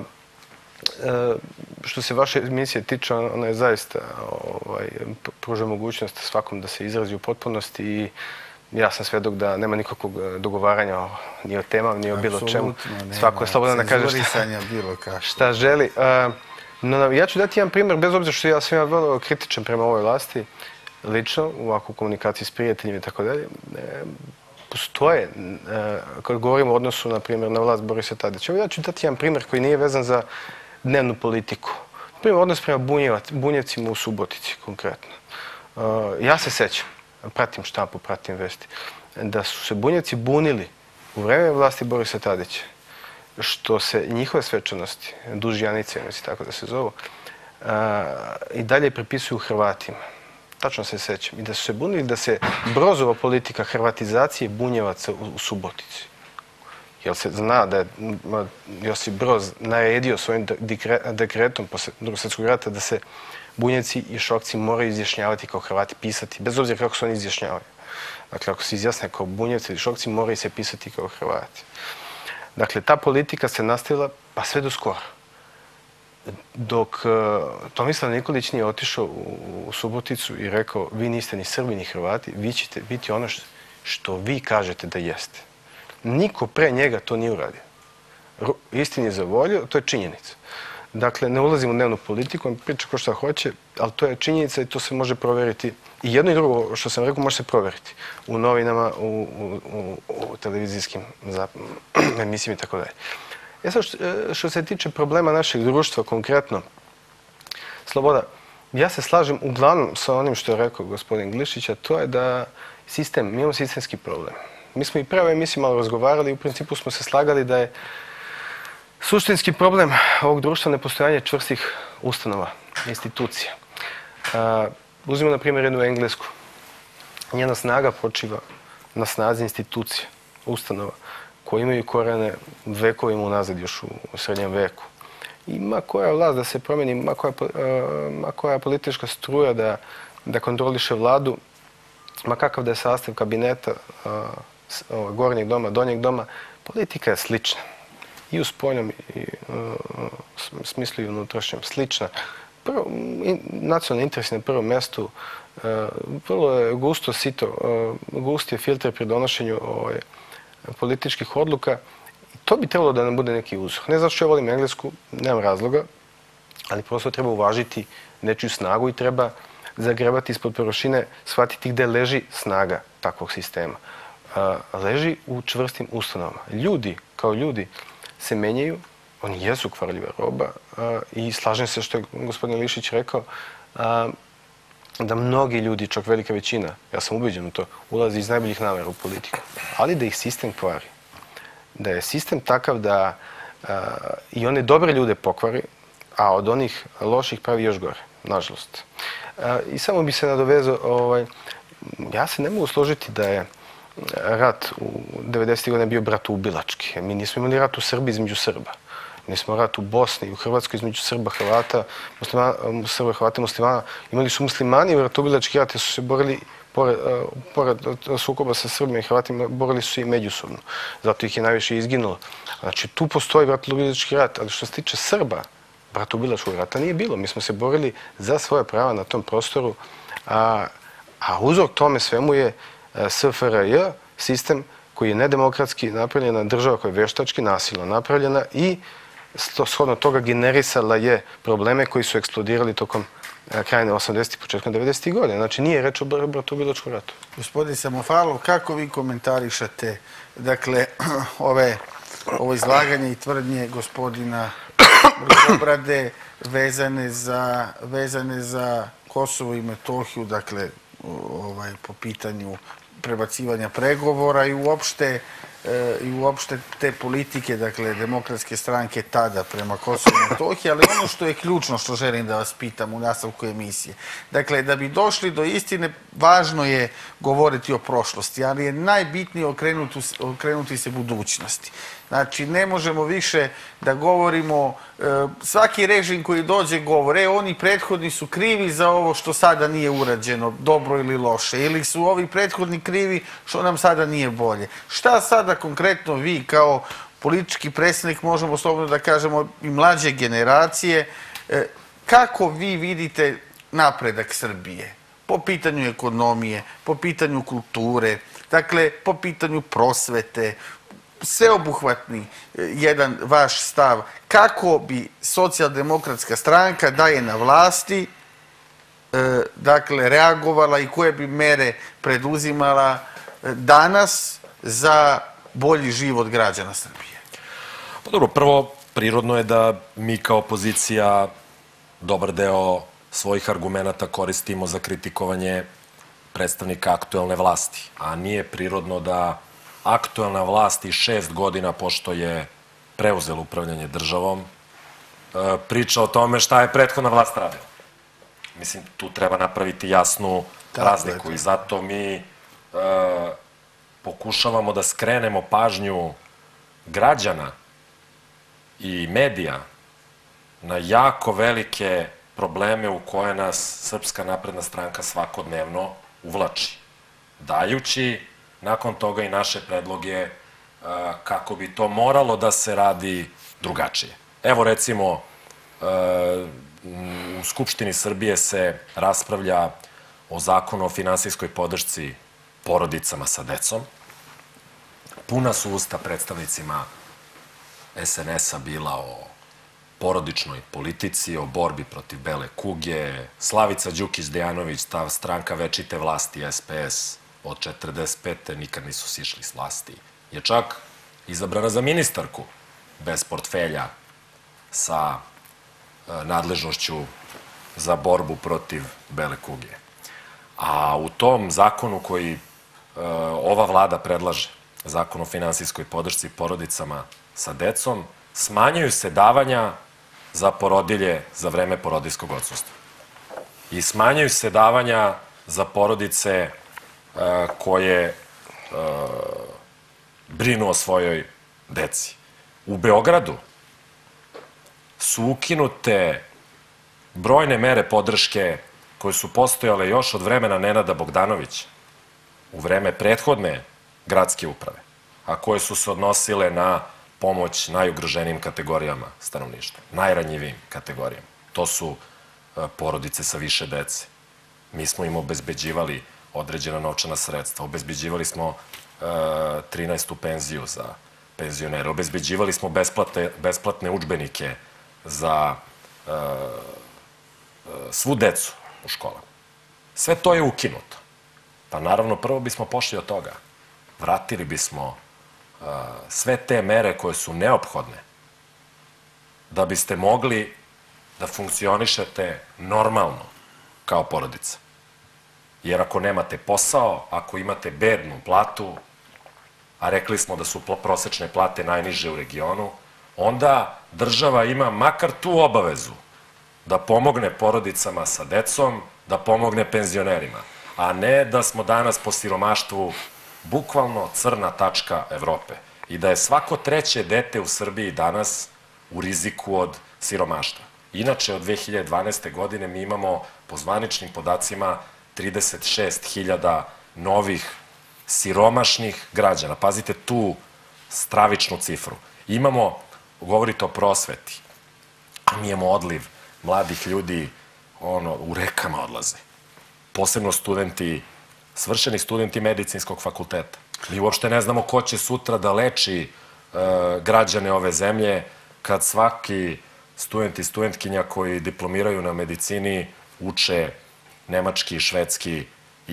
što se vaše emisije tiče, ona je zaista pruža mogućnost svakom da se izrazi u potpunosti i ja sam svedok da nema nikakvog dogovaranja ni o temama, ni o bilo čemu. Svako je slobodan da kaže šta želi. No, ja ću dati jedan primjer, bez obzira što ja sam ja vrlo kritičan prema ovoj vlasti, lično, ovako u komunikaciji s prijateljima i tako dalje. Postoje, kad govorimo o odnosu, na primjer, na vlast Borisa Tadića, ja ću dati jedan primjer koji nije vezan za dnevnu politiku. Primjer, odnos prema Bunjevcima u Subotici, konkretno. Ja se sećam, pratim štampu, pratim vesti, da su se Bunjevci bunili u vreme vlasti Borisa Tadića, što se njihove svečanosti, Duž Janice, mislim tako da se zovu, i dalje pripisuju Hrvatima. Tačno se sećam. I da su se bunili da se Brozova politika hrvatizacije Bunjevaca u Subotici. Jer se zna da je Josip Broz naredio svojim dekretom posle Drugog svjetskog rata da se Bunjevci i Šokci moraju izjašnjavati kao Hrvati, pisati, bez obzira kako se oni izjašnjavaju. Dakle, ako se izjasne kao Bunjevci ili Šokci, moraju se pisati kao Hrvati. Dakle, ta politika se nastavila pa sve do skora. Dok Tomislav Nikolić nije otišao u Suboticu i rekao vi niste ni Srbi ni Hrvati, vi ćete biti ono što vi kažete da jeste. Niko pre njega to nije uradio. istini za volju, to je činjenica. Dakle, ne ulazim u dnevnu politiku, on priča ko šta hoće, ali to je činjenica i to se može proveriti. I jedno i drugo, što sam rekao, može se proveriti u novinama, u, u, u, u televizijskim emisijama i tako dalje. E sad, što se tiče problema našeg društva, konkretno, Sloboda, ja se slažem uglavnom sa onim što je rekao gospodin Glišić, a to je da sistem, mi imamo sistemski problem. Mi smo i pre ove emisije malo razgovarali i u principu smo se slagali da je suštinski problem ovog društva nepostojanje čvrstih ustanova, institucija. Uzmimo na primjer jednu Englesku. Njena snaga počiva na snazi institucija, ustanova, koji imaju korene vekovima unazad još u srednjem veku. I ma koja vlast da se promeni, ma koja, ma koja politička struja da, da kontroliše vladu, ma kakav da je sastav kabineta gornjeg doma, donjeg doma, politika je slična. I u spoljnom i u smislu i unutrašnjem slična. Prvo, nacionalni interes na prvom mjestu, vrlo je gusto sito, gust je filter pri donošenju ovaj, političkih odluka. To bi trebalo da nam bude neki uzor. Ne zato što ja volim Englesku, nemam razloga, ali prosto treba uvažiti nečiju snagu i treba zagrebati ispod površine, shvatiti gde leži snaga takvog sistema. Leži u čvrstim ustanovama. Ljudi, kao ljudi, se menjaju, oni jesu kvarljiva roba i slažem se što je gospodin Lišić rekao, da mnogi ljudi, čak velika većina, ja sam ubeđen u to, ulazi iz najboljih namera u politiku, ali da ih sistem kvari. Da je sistem takav da i one dobre ljude pokvari, a od onih loših pravi još gore, nažalost. I samo bi se nadovezao, ja se ne mogu složiti da je rat u devedesetih godina bio bratoubilački. Mi nismo imali rat u Srbiji između Srba. Mi smo rat u Bosni i u Hrvatskoj između Srba, Hrvata, Srba, Hrvata i muslimana. Imali su muslimani bratoubilački rat jer su se borili, pored, pored sukoba sa Srbima i Hrvatima, borili su se i međusobno. Zato ih je najviše izginulo. Znači, tu postoji bratoubilački rat, ali što se tiče Srba, bratoubilačkog rata nije bilo. Mi smo se borili za svoje prava na tom prostoru, a, a uzrok tome svemu je S F R J, sistem koji je nedemokratski napravljena, država koja je veštački nasilno napravljena i shodno toga generisala je probleme koji su eksplodirali tokom kraja osamdesetih i početkom devedesetih godina. Znači, nije reč o bratoubilačkom ratu. Gospodin Samofalov, kako vi komentarišate, dakle, ove, ovo izlaganje i tvrdnje gospodina Obrade vezane za, vezane za Kosovo i Metohiju, dakle, ovaj, po pitanju prebacivanja pregovora i uopšte, e, i uopšte te politike, dakle, demokratske stranke tada prema Kosovu i Metohiji, ali ono što je ključno što želim da vas pitam u nastavku emisije. Dakle, da bi došli do istine, važno je govoriti o prošlosti, ali je najbitnije okrenuti, okrenuti se budućnosti. Znači, ne možemo više da govorimo, e, svaki režim koji dođe govore, e, oni prethodni su krivi za ovo što sada nije urađeno, dobro ili loše, ili su ovi prethodni krivi što nam sada nije bolje. Šta sada konkretno vi kao politički predstavnik, možemo slobodno da kažemo i mlađe generacije, e, kako vi vidite napredak Srbije po pitanju ekonomije, po pitanju kulture, dakle, po pitanju prosvete, sveobuhvatni jedan vaš stav, kako bi socijaldemokratska stranka da je na vlasti, dakle, reagovala i koje bi mere preduzimala danas za bolji život građana Srbije? Pa dobro, prvo, prirodno je da mi kao opozicija dobar deo svojih argumenta koristimo za kritikovanje predstavnika aktuelne vlasti, a nije prirodno da aktuelna vlast i šest godina, pošto je preuzela upravljanje državom, priča o tome šta je prethodna vlast radila. Mislim, tu treba napraviti jasnu razliku i zato mi pokušavamo da skrenemo pažnju građana i medija na jako velike probleme u koje nas Srpska napredna stranka svakodnevno uvlači, dajući nakon toga i naše predloge kako bi to moralo da se radi drugačije. Evo, recimo, u Skupštini Srbije se raspravlja o zakonu o finansijskoj podršci porodicama sa decom. Puna su usta predstavnicima es en es a bila o porodičnoj politici, o borbi protiv bele kuge. Slavica Đukić-Dejanović, ta stranka večite vlasti, es pe es, od četrdeset pete nikad nisu sišli s vlasti, je čak izabrana za ministarku bez portfelja sa nadležnošću za borbu protiv bele kuge. A u tom zakonu koji ova vlada predlaže, zakon o finansijskoj podršci porodicama sa decom, smanjuju se davanja za porodilje za vreme porodiljskog odsustva. I smanjuju se davanja za porodice koje brinu o svojoj deci. U Beogradu su ukinute brojne mere podrške koje su postojale još od vremena Nenada Bogdanovića, u vreme prethodne gradske uprave, a koje su se odnosile na pomoć najugroženijim kategorijama stanovništva, najranjivijim kategorijama. To su porodice sa više dece. Mi smo im obezbeđivali određena novčana sredstva, obezbeđivali smo trinaestu penziju za penzionere, obezbeđivali smo besplatne udžbenike za svu decu u školama. Sve to je ukinuto. Pa naravno, prvo bismo pošli od toga. Vratili bismo sve te mere koje su neophodne da biste mogli da funkcionišete normalno kao porodica. Jer ako nemate posao, ako imate bednu platu, a rekli smo da su prosečne plate najniže u regionu, onda država ima makar tu obavezu da pomogne porodicama sa decom, da pomogne penzionerima, a ne da smo danas po siromaštvu bukvalno crna tačka Evrope i da je svako treće dete u Srbiji danas u riziku od siromaštva. Inače, od dve hiljade dvanaeste. godine mi imamo po zvaničnim podacima trideset šest hiljada novih siromašnih građana. Pazite tu stravičnu cifru. Imamo, govorite o prosveti, a mi imamo odliv mladih ljudi, ono, u rekama odlaze. Posebno studenti, svršeni studenti medicinskog fakulteta. Mi uopšte ne znamo ko će sutra da leči građane ove zemlje kad svaki student i studentkinja koji diplomiraju na medicini uče nemački, švedski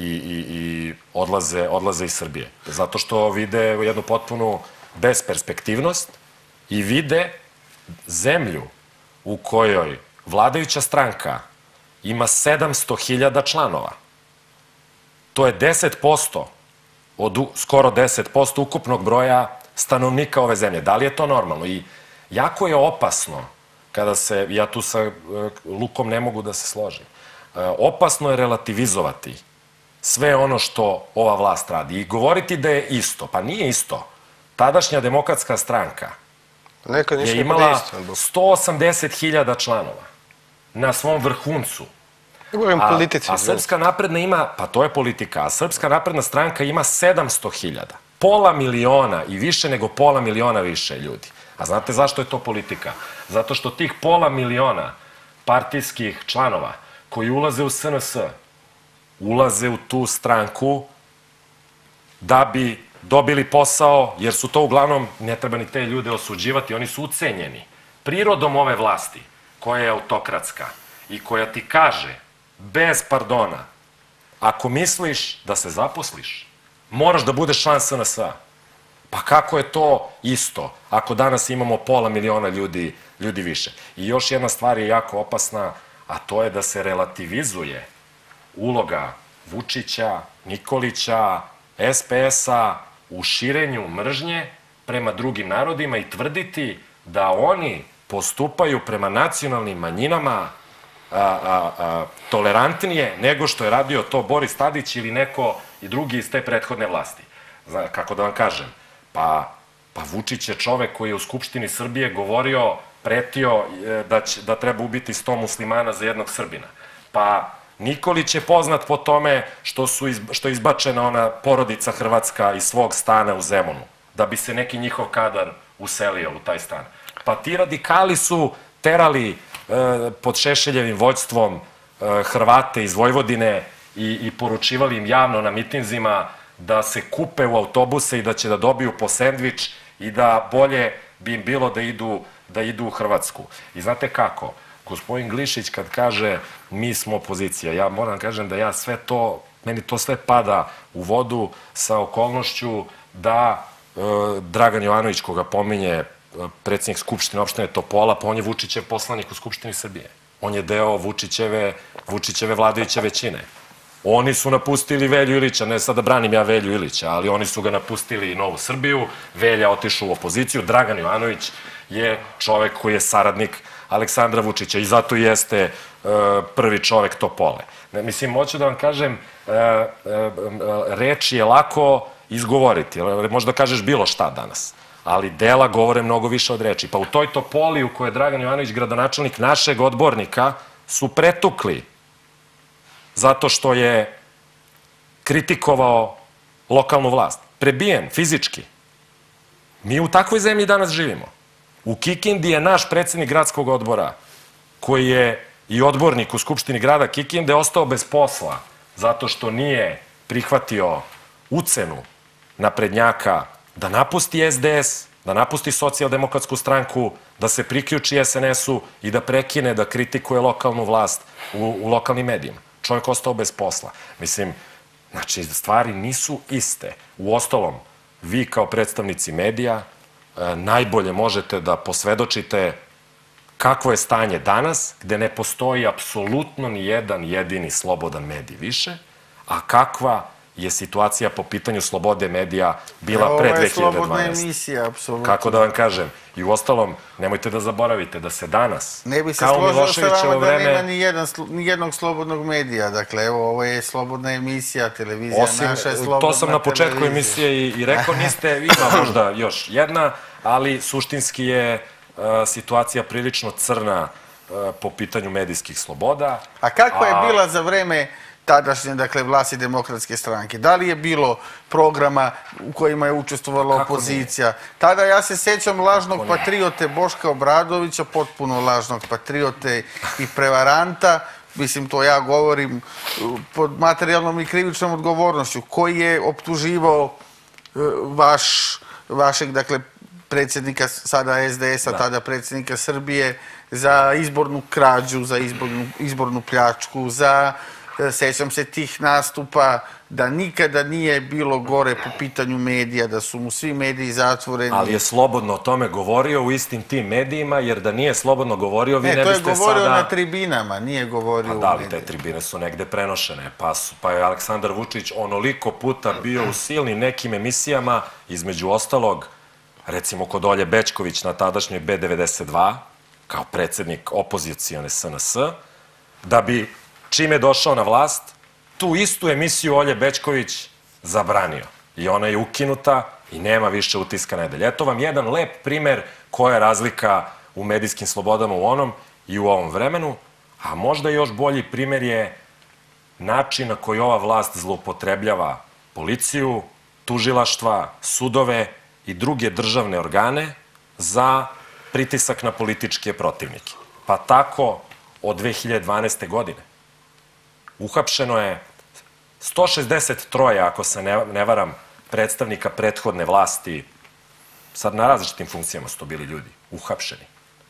i odlaze iz Srbije. Zato što vide jednu potpunu besperspektivnost i vide zemlju u kojoj vladajuća stranka ima sedamsto hiljada članova. To je deset posto, od skoro deset posto ukupnog broja stanovnika ove zemlje. Da li je to normalno? I jako je opasno, kada se, ja tu sa Lukom ne mogu da se složim, opasno je relativizovati sve ono što ova vlast radi i govoriti da je isto. Pa nije isto. Tadašnja demokratska stranka je imala sto osamdeset hiljada članova na svom vrhuncu. A Srpska napredna ima, pa to je politika, a Srpska napredna stranka ima sedamsto hiljada. Pola miliona i više nego pola miliona više ljudi. A znate zašto je to politika? Zato što tih pola miliona partijskih članova koji ulaze u es en es, ulaze u tu stranku da bi dobili posao, jer su to uglavnom, ne treba ni te ljude osuđivati, oni su ucenjeni. Prirodom ove vlasti, koja je autokratska i koja ti kaže, bez pardona, ako misliš da se zaposliš, moraš da budeš član es en es. Pa kako je to isto, ako danas imamo pola miliona ljudi više? I još jedna stvar je jako opasna, a to je da se relativizuje uloga Vučića, Nikolića, es pe es-a u širenju mržnje prema drugim narodima i tvrditi da oni postupaju prema nacionalnim manjinama tolerantnije nego što je radio to Boris Tadić ili neko i drugi iz te prethodne vlasti. Kako da vam kažem, pa Vučić je čovek koji je u Skupštini Srbije govorio, pretio da treba ubiti sto muslimana za jednog Srbina. Pa Nikolić je poznat po tome što je izbačena ona porodica hrvatska iz svog stana u Zemunu, da bi se neki njihov kadar uselio u taj stan. Pa ti radikali su terali pod Šešeljevim vođstvom Hrvate iz Vojvodine i poručivali im javno na mitinzima da se kupe u autobuse i da će da dobiju po sendvič i da bolje bi im bilo da idu, da idu u Hrvatsku. I znate kako? Gospodin Glišić kad kaže mi smo opozicija, ja moram kažem da ja sve to, meni to sve pada u vodu sa okolnošću da e, Dragan Jovanović, koga pominje predsjednik Skupštine opštine Topola, pa on je Vučićev poslanik u Skupštini Srbije. On je deo Vučićeve, Vučićeve vladajuće većine. Oni su napustili Velju Ilića, ne sad da branim ja Velju Ilića, ali oni su ga napustili i Novu Srbiju, Velja otišao u opoziciju, Dragan Jovanović je čovek koji je saradnik Aleksandra Vučića i zato jeste uh, prvi čovek Topole. Ne, mislim, hoću da vam kažem, uh, uh, reč je lako izgovoriti, možda kažeš bilo šta danas, ali dela govore mnogo više od reči. Pa u toj Topoli u kojoj je Dragan Jovanović gradonačelnik našeg odbornika su pretukli zato što je kritikovao lokalnu vlast. Prebijen, fizički. Mi u takvoj zemlji danas živimo. U Kikindi je naš predsjednik gradskog odbora, koji je i odbornik u Skupštini grada Kikinde, ostao bez posla zato što nije prihvatio ucenu naprednjaka da napusti es de es, da napusti socijaldemokratsku stranku, da se priključi es en esu i da prekine da kritikuje lokalnu vlast u, u lokalnim medijima. Čovjek ostao bez posla. Mislim, znači, stvari nisu iste. U ostalom, vi kao predstavnici medija e, najbolje možete da posvedočite kakvo je stanje danas, gde ne postoji apsolutno ni jedan jedini slobodan medij više, a kakva je situacija po pitanju slobode medija bila pre dve hiljade dvanaeste. Ovo je slobodna emisija, apsolutno. Kako da vam kažem. I u ostalom, nemojte da zaboravite da se danas, ne bi se kao složio Miloševićevo sa vama da vreme... nema ni, jedan, ni jednog slobodnog medija. Dakle, evo, ovo je slobodna emisija, televizija Osim, naša je slobodna to sam na početku televizija. emisije i, i rekao, niste, ima možda još jedna, ali suštinski je uh, situacija prilično crna uh, po pitanju medijskih sloboda. A kakva A- je bila za vreme tadašnje, dakle, vlasti Demokratske stranke? Da li je bilo programa u kojima je učestvovala Kako opozicija? Tada ja se sećam lažnog Kako nije? patriote Boška Obradovića, potpuno lažnog patriote i prevaranta, mislim, to ja govorim uh, pod materijalnom i krivičnom odgovornošću, koji je optuživao uh, vaš, vašeg, dakle, predsjednika sada es de esa, tada predsjednika Srbije, za izbornu krađu, za izbornu, izbornu pljačku, za, e, sećam se tih nastupa, da nikada nije bilo gore po pitanju medija, da su mu svi mediji zatvoreni. Ali je slobodno o tome govorio u istim tim medijima, jer da nije slobodno govorio, vi ne, Ne, to je biste govorio sada... na tribinama, nije govorio Pa u da li te medijima. tribine su negde prenošene, pa, su, pa je Aleksandar Vučić onoliko puta bio u silnim nekim emisijama, između ostalog, recimo kod Olje Bećković na tadašnjoj be devedeset dva, kao predsjednik opozicijone es en es, da bi, čim je došao na vlast, tu istu emisiju Olje Bećković zabranio. I ona je ukinuta i nema više utiska nedelje. Eto vam jedan lep primer koja je razlika u medijskim slobodama u onom i u ovom vremenu, a možda još bolji primer je način na koji ova vlast zloupotrebljava policiju, tužilaštva, sudove i druge državne organe za pritisak na političke protivnike. Pa tako od dve hiljade dvanaeste. godine uhapšeno je sto šezdeset tri, ako se ne, ne varam, predstavnika prethodne vlasti, sad na različitim funkcijama su to bili ljudi, uhapšeni.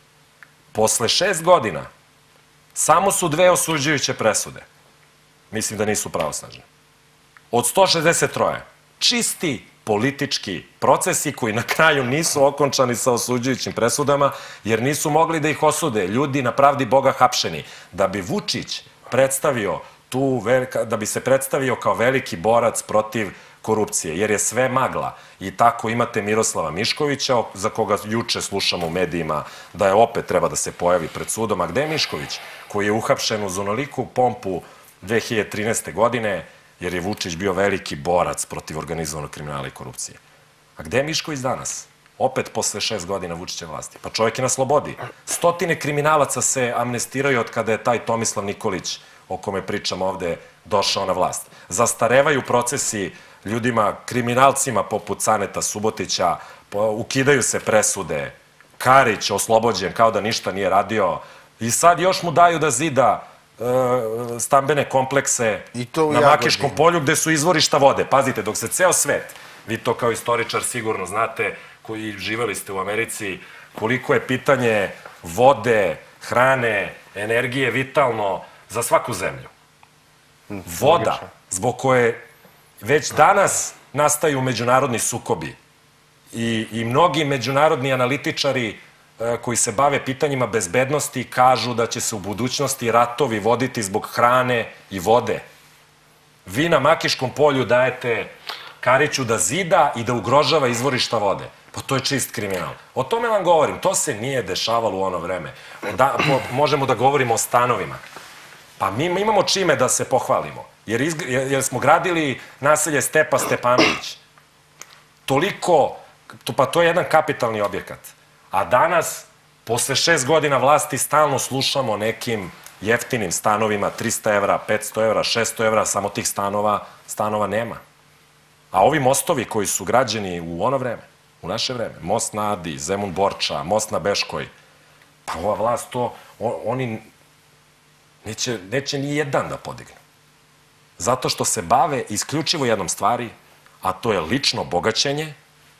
Posle šest godina samo su dve osuđujuće presude. Mislim da nisu pravosnažne. Od sto šezdeset tri čisti politički procesi koji na kraju nisu okončani sa osuđujućim presudama, jer nisu mogli da ih osude. Ljudi na pravdi Boga hapšeni. Da bi Vučić predstavio tu, da bi se predstavio kao veliki borac protiv korupcije, jer je sve magla. I tako imate Miroslava Miškovića, za koga juče slušamo u medijima da je opet treba da se pojavi pred sudom. A gde je Mišković, koji je uhapšen uz onoliku pompu dve hiljade trinaeste. godine, jer je Vučić bio veliki borac protiv organizovanog kriminala i korupcije. A gde je Mišković danas? Opet posle šest godina Vučiće vlasti. Pa čovjek je na slobodi. Stotine kriminalaca se amnestiraju od kada je taj Tomislav Nikolić, o kome pričam ovde, došao na vlast. Zastarevaju procesi ljudima, kriminalcima poput Caneta Subotića, ukidaju se presude, Karić oslobođen kao da ništa nije radio i sad još mu daju da zida stambene komplekse na Makiškom polju gde su izvorišta vode. Pazite, dok se ceo svet, vi to kao istoričar sigurno znate, koji živeli ste u Americi, koliko je pitanje vode, hrane, energije vitalno za svaku zemlju. Voda, zbog koje već danas nastaju međunarodni sukobi i, i mnogi međunarodni analitičari e, koji se bave pitanjima bezbednosti kažu da će se u budućnosti ratovi voditi zbog hrane i vode. Vi na Makiškom polju dajete Kariću da zida i da ugrožava izvorišta vode. Pa to je čist kriminal. O tome vam govorim. To se nije dešavalo u ono vreme. Da, po, možemo da govorimo o stanovima. Pa mi imamo čime da se pohvalimo. Jer, izg, jer smo gradili naselje Stepa Stepanović. Toliko, to, pa to je jedan kapitalni objekat. A danas, posle šest godina vlasti, stalno slušamo o nekim jeftinim stanovima, trista evra, petsto evra, šesto evra, samo tih stanova, stanova nema. A ovi mostovi koji su građeni u ono vreme, u naše vreme, most na Adi, Zemun Borča, most na Beškoj, pa ova vlast to, oni neće, neće ni jedan da podignu. Zato što se bave isključivo jednom stvari, a to je lično bogaćenje,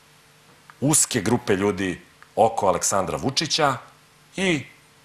uske grupe ljudi oko Aleksandra Vučića i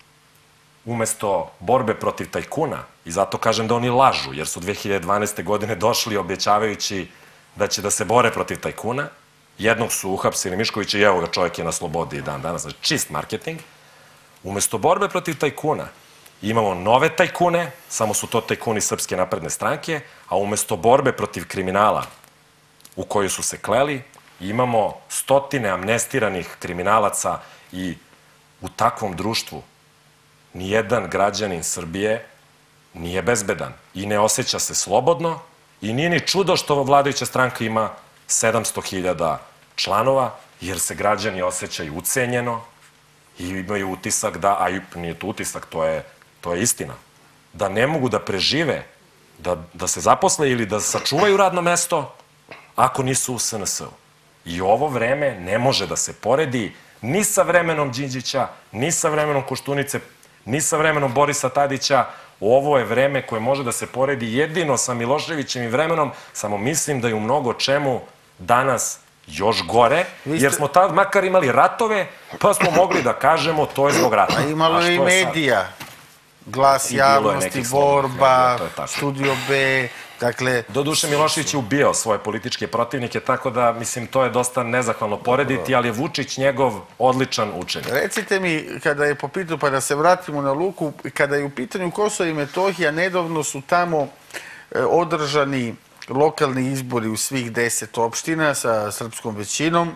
umesto borbe protiv tajkuna, i zato kažem da oni lažu, jer su dve hiljade dvanaeste. godine došli obećavajući da će da se bore protiv tajkuna, jednog su uhapsili Miškovića i evo ga, čovjek je na slobodi i dan danas, znači čist marketing. Umesto borbe protiv tajkuna imamo nove tajkune, samo su to tajkuni Srpske napredne stranke, a umesto borbe protiv kriminala u koju su se kleli, imamo stotine amnestiranih kriminalaca i u takvom društvu nijedan građanin Srbije nije bezbedan i ne osjeća se slobodno i nije ni čudo što vladajuća stranka ima sedamsto hiljada članova, jer se građani osjećaju ucenjeno i imaju utisak da, a nije to utisak, to je, to je istina, da ne mogu da prežive, da, da se zaposle ili da sačuvaju radno mesto ako nisu u S N S-u. I ovo vreme ne može da se poredi ni sa vremenom Đinđića, ni sa vremenom Koštunice, ni sa vremenom Borisa Tadića. Ovo je vreme koje može da se poredi jedino sa Miloševićem i vremenom, samo mislim da je u mnogo čemu danas još gore, jer smo tad makar imali ratove, pa smo mogli da kažemo to je zbog rata. A imalo je i medija. Glas javnosti, Borba, Studio B, dakle... Doduše, Milošević je ubijao svoje političke protivnike, tako da, mislim, to je dosta nezahvalno porediti, ali je Vučić njegov odličan učenik. Recite mi, kada je po pitanju, pa da se vratimo na Luku, kada je u pitanju Kosova i Metohija, nedavno su tamo održani lokalni izbori u svih deset opština sa srpskom većinom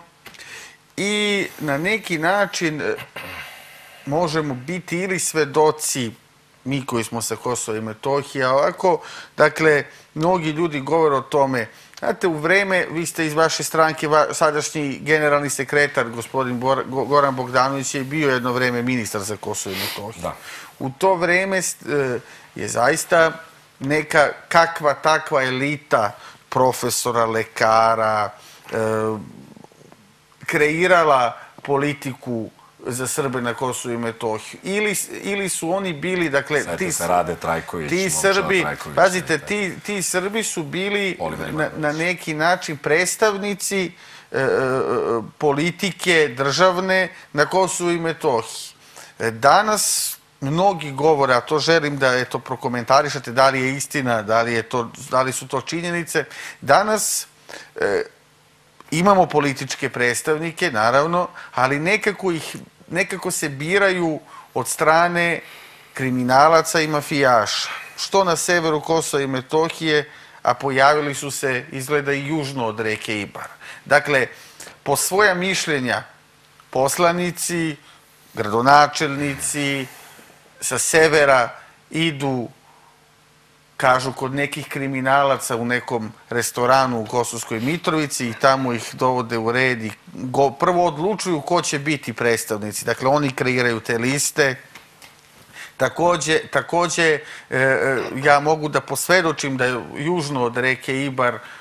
i na neki način možemo biti ili svedoci, mi koji smo sa Kosova i Metohija, ovako, dakle, mnogi ljudi govore o tome. Znate, u vreme, vi ste iz vaše stranke, sadašnji generalni sekretar, gospodin Goran Bogdanović, je bio jedno vreme ministar za Kosovo i Metohiju. U to vreme je zaista neka kakva takva elita profesora, lekara, kreirala politiku za Srbe na Kosovu i Metohiju. Ili, ili su oni bili, dakle... Sjeti se Rade Trajković, ti Srbi, pazite, ti, ti Srbi su bili na, na neki način predstavnici e, politike državne na Kosovu i Metohiji. Danas mnogi govore, a to želim da eto, prokomentarišete, da li je istina, da li, je to, da li su to činjenice. Danas e, imamo političke predstavnike, naravno, ali nekako, ih, nekako se biraju od strane kriminalaca i mafijaša. Što na severu Kosova i Metohije, a pojavili su se, izgleda, i južno od reke Ibar. Dakle, po svoja mišljenja, poslanici, gradonačelnici sa severa idu, kažu, kod nekih kriminalaca u nekom restoranu u Kosovskoj Mitrovici i tamo ih dovode u red i go, prvo odlučuju ko će biti predstavnici. Dakle, oni kreiraju te liste. Takođe, takođe e, ja mogu da posvedočim da je južno od reke Ibar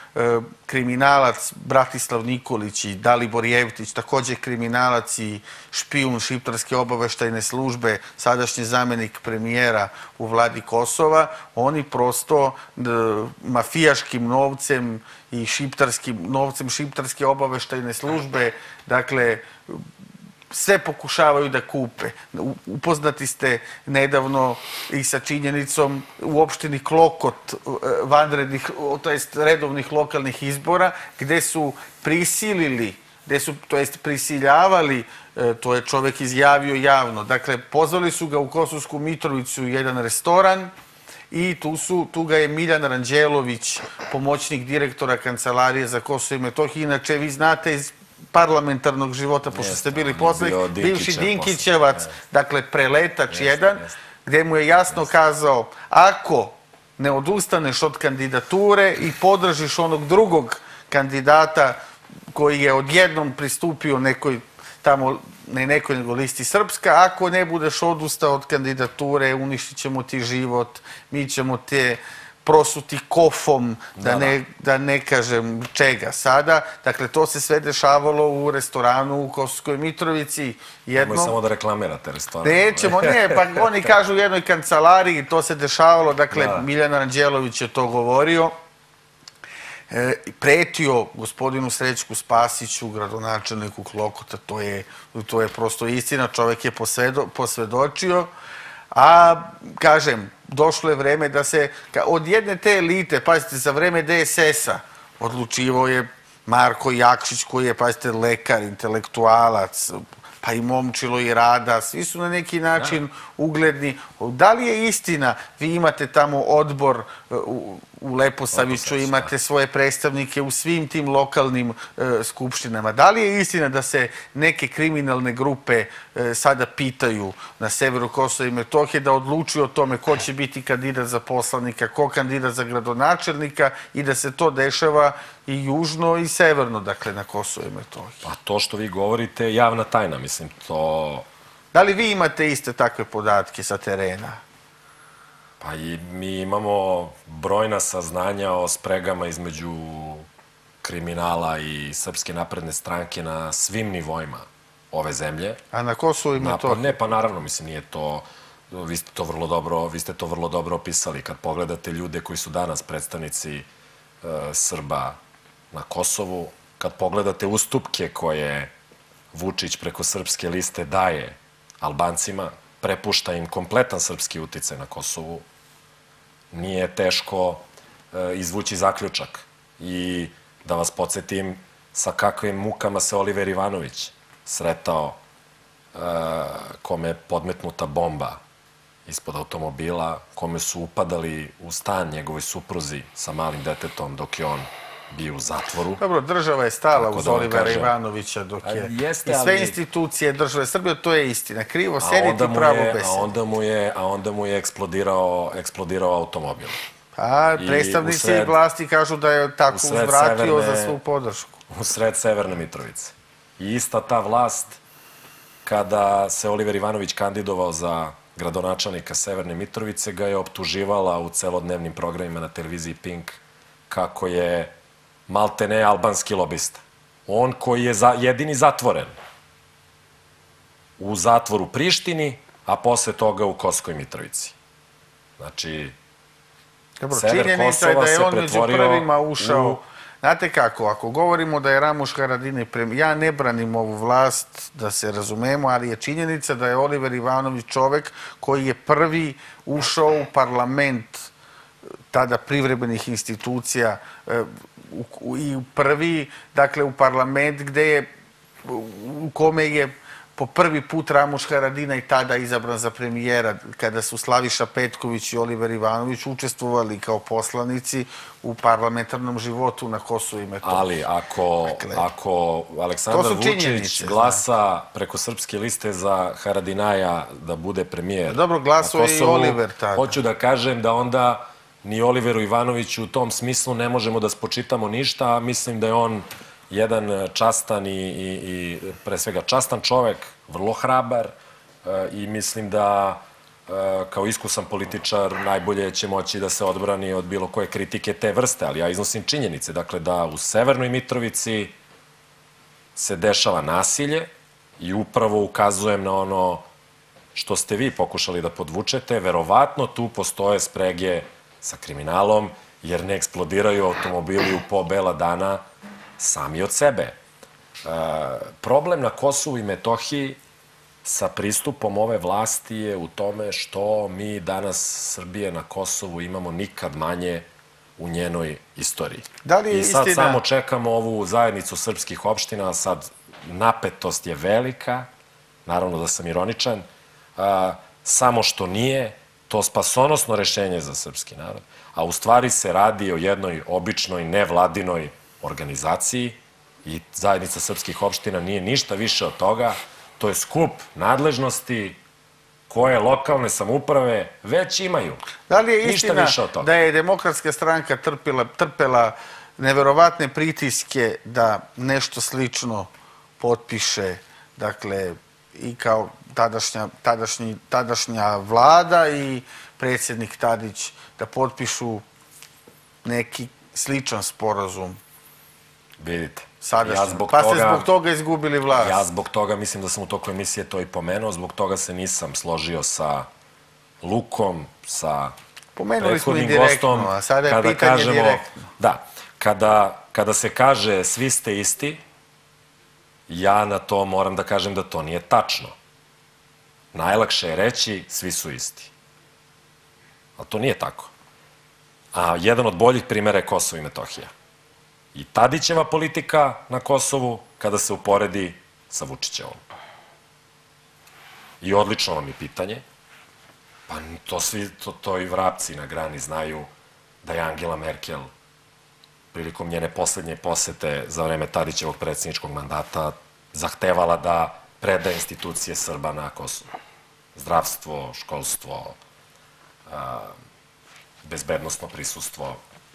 kriminalac Bratislav Nikolić i Dalibor Jevtić, također kriminalac i špijun šiptarske obaveštajne službe, sadašnji zamjenik premijera u vladi Kosova, oni prosto mafijaškim novcem i šiptarskim novcem šiptarske obaveštajne službe, dakle, sve pokušavaju da kupe. Upoznati ste nedavno i sa činjenicom u opštini Klokot vanrednih, to jest redovnih lokalnih izbora, gde su prisilili, gde su, to jest prisiljavali, to je čovek izjavio javno, dakle, pozvali su ga u Kosovsku Mitrovicu u jedan restoran i tu, su, tu ga je Miljan Ranđelović, pomoćnik direktora Kancelarije za Kosovo i Metohiju. Inače, vi znate iz parlamentarnog života, pošto ste bili poslanik, bivši Dinkićevac, dakle preletač jedan, gde mu je jasno kazao, ako ne odustaneš od kandidature i podržiš onog drugog kandidata koji je odjednom pristupio nekoj tamo, ne nekoj nego listi Srpska, ako ne budeš odustao od kandidature, uništit ćemo ti život, mi ćemo te prosuti kofom, da ne, da ne kažem čega sada. Dakle, to se sve dešavalo u restoranu u Kosovskoj Mitrovici. Nemoj samo da reklamirate restoran. Nećemo, ne, pa oni kažu u jednoj kancelariji, to se dešavalo, dakle, Miljan Ranđelović je to govorio, pretio gospodinu Srećku Spasiću, gradonačelniku Klokota, to je, to je prosto istina, čovek je posvedočio, a, kažem, došlo je vreme da se, od jedne te elite, pazite, za vreme D S S-a odlučivo je Marko Jakšić, koji je, pazite, lekar, intelektualac, pa i Momčilo i Rada, svi su na neki način ugledni. Da li je istina, vi imate tamo odbor u Leposaviću, imate svoje predstavnike u svim tim lokalnim skupštinama, da li je istina da se neke kriminalne grupe sada pitaju na severu Kosova i Metohije da odlučuju o tome ko će biti kandidat za poslanika, ko kandidat za gradonačelnika i da se to dešava i južno i severno, dakle, na Kosovo i Metohiji? Pa to što vi govorite je javna tajna, mislim, to... Da li vi imate iste takve podatke sa terena? Pa i mi imamo brojna saznanja o spregama između kriminala i Srpske napredne stranke na svim nivoima ove zemlje. A na Kosovu i Metohiji? Ne, pa naravno, mislim, nije to... Vi ste to vrlo dobro, vi ste to vrlo dobro opisali. Kad pogledate ljude koji su danas predstavnici Srba na Kosovu, kad pogledate ustupke koje Vučić preko Srpske liste daje Albancima, prepušta im kompletan srpski uticaj na Kosovu, nije teško izvući zaključak. I da vas podsjetim sa kakvim mukama se Oliver Ivanović sretao, kome je podmetnuta bomba ispod automobila, kome su upadali u stan njegovoj supruzi sa malim detetom dok je on bio u zatvoru. Dobro, država je stala uz Olivera Ivanovića dok je... I sve institucije države Srbije, to je istina. Krivo sediti, pravo besedi. A onda mu je eksplodirao automobil. A predstavnici vlasti kažu da je tako uzvratio za svu podršku. U sred Severne Mitrovice. I ista ta vlast, kada se Oliver Ivanović kandidovao za gradonačelnika Severne Mitrovice, ga je optuživala u celodnevnim programima na televiziji Pink kako je maltene albanski lobista. On koji je jedini zatvoren u zatvoru Prištini, a posle toga u Kosovskoj Mitrovici. Znači, sever Kosova se pretvorio u... Znate kako, ako govorimo da je Ramuš Haradinaj premijer, ja ne branim ovu vlast, da se razumemo, ali je činjenica da je Oliver Ivanović čovek koji je prvi ušao u parlament tada privremenih institucija i prvi, dakle, u parlament gde je, u kome je po prvi put Ramuš Haradinaj tada izabran za premijera, kada su Slaviša Petković i Oliver Ivanović učestvovali kao poslanici u parlamentarnom životu na Kosovu i Metohiji. Ali ako Aleksandar Vučić glasa preko Srpske liste za Haradinaja da bude premijer na Kosovu, hoću da kažem da onda ni Oliveru Ivanoviću u tom smislu ne možemo da spočitamo ništa, a mislim da je on jedan častan i pre svega častan čovek, vrlo hrabar i mislim da kao iskusan političar najbolje će moći da se odbrani od bilo koje kritike te vrste, ali ja iznosim činjenice. Dakle, da u Severnoj Mitrovici se dešava nasilje i upravo ukazujem na ono što ste vi pokušali da podvučete. Verovatno tu postoje sprege sa kriminalom, jer ne eksplodiraju automobili u po bela dana sami od sebe. Problem na Kosovu i Metohiji sa pristupom ove vlasti je u tome što mi danas Srbije na Kosovu imamo nikad manje u njenoj istoriji. I sad samo čekamo ovu zajednicu srpskih opština, sad napetost je velika, naravno da sam ironičan, samo što nije to spasonosno rešenje za srpski narod, a u stvari se radi o jednoj običnoj nevladinoj organizaciji i zajednica srpskih opština nije ništa više od toga. To je skup nadležnosti koje lokalne samouprave već imaju. Da li je istina da je Demokratska stranka trpela neverovatne pritiske da nešto slično potpiše, dakle, i kao tadašnja vlada i predsjednik Tadić da potpišu neki sličan sporazum? Vidite. Pa ste zbog toga izgubili vlast. Ja zbog toga, mislim da sam u toku emisije to i pomenuo, zbog toga se nisam složio sa Lukom, sa prethodnim gostom. A sada je pitanje direktno. Da, kada se kaže svi ste isti, ja na to moram da kažem da to nije tačno. Najlakše je reći svi su isti. Ali to nije tako. A jedan od boljih primjera je Kosovo i Metohija. I Tadićeva politika na Kosovu kada se uporedi sa Vučićevom. I odlično vam je pitanje. Pa to svi, to i vrapci na grani znaju da je Angela Merkel prilikom njene poslednje posete za vreme Tadićevog predsjedničkog mandata zahtevala da preda institucije Srba na Kosovu. Zdravstvo, školstvo, bezbednostno prisustvo,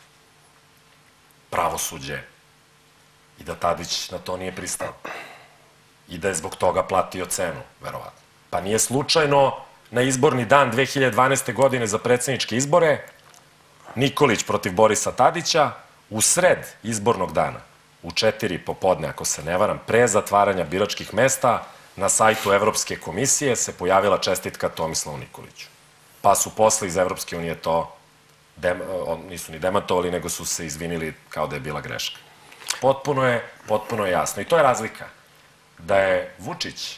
pravosuđe, i da Tadić na to nije pristao. I da je zbog toga platio cenu, verovatno. Pa nije slučajno na izborni dan dve hiljade dvanaeste. godine za predsjedničke izbore Nikolić protiv Borisa Tadića u sred izbornog dana, u četiri popodne, ako se ne varam, pre zatvaranja biračkih mesta, na sajtu Evropske komisije se pojavila čestitka Tomislavu Nikoliću. Pa su posle iz Evropske unije to nisu ni demantovali, nego su se izvinili kao da je bila greška. Potpuno je, potpuno je jasno. I to je razlika. Da je Vučić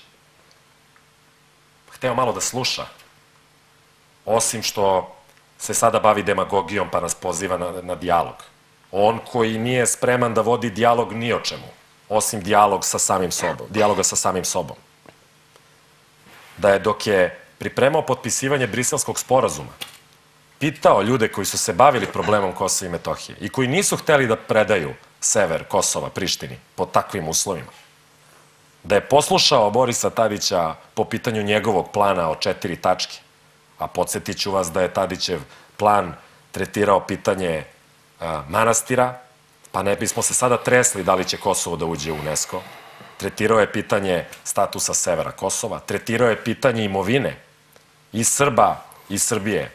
hteo malo da sluša, osim što se sada bavi demagogijom pa nas poziva na dijalog. On koji nije spreman da vodi dijalog ni o čemu, osim dijaloga sa samim sobom. Dijaloga sa samim sobom. Da je dok je pripremao potpisivanje Briselskog sporazuma, pitao ljude koji su se bavili problemom Kosova i Metohije i koji nisu hteli da predaju sever Kosova Prištini pod takvim uslovima, da je poslušao Borisa Tadića po pitanju njegovog plana o četiri tačke, a podsjetit ću vas da je Tadićev plan tretirao pitanje manastira, pa ne bismo se sada tresli da li će Kosovo da uđe u UNESCO, tretirao je pitanje statusa severa Kosova, tretirao je pitanje imovine i Srba i Srbije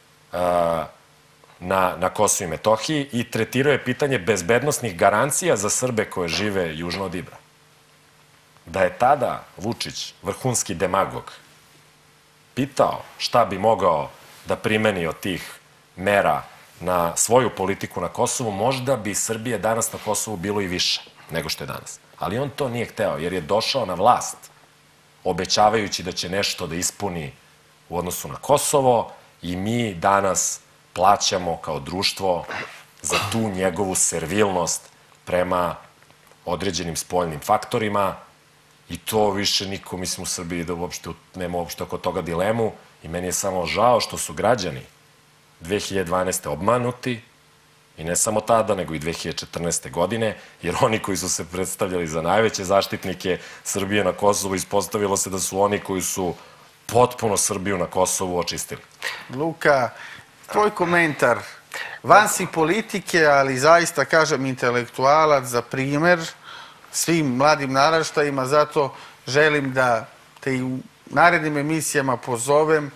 na Kosovu i Metohiji i tretirao je pitanje bezbednosnih garancija za Srbe koje žive južno od Ibra. Da je tada Vučić, vrhunski demagog, pitao šta bi mogao da primeni od tih mera na svoju politiku na Kosovu, možda bi Srbije danas na Kosovu bilo i više nego što je danas. Ali on to nije hteo, jer je došao na vlast obećavajući da će nešto da ispuni u odnosu na Kosovo i mi danas plaćamo kao društvo za tu njegovu servilnost prema određenim spoljnim faktorima i to više niko, mislim, u Srbiji da uopšte nema uopšte oko toga dilemu i meni je samo žao što su građani dve hiljade dvanaeste. obmanuti i ne samo tada, nego i dve hiljade četrnaeste. godine, jer oni koji su se predstavljali za najveće zaštitnike Srbije na Kosovu, ispostavilo se da su oni koji su potpuno Srbiju na Kosovu očistili. Luka, tvoj komentar. Van si politike, ali zaista, kažem, intelektualac za primer svim mladim naraštajima, zato želim da te i u narednim emisijama pozovem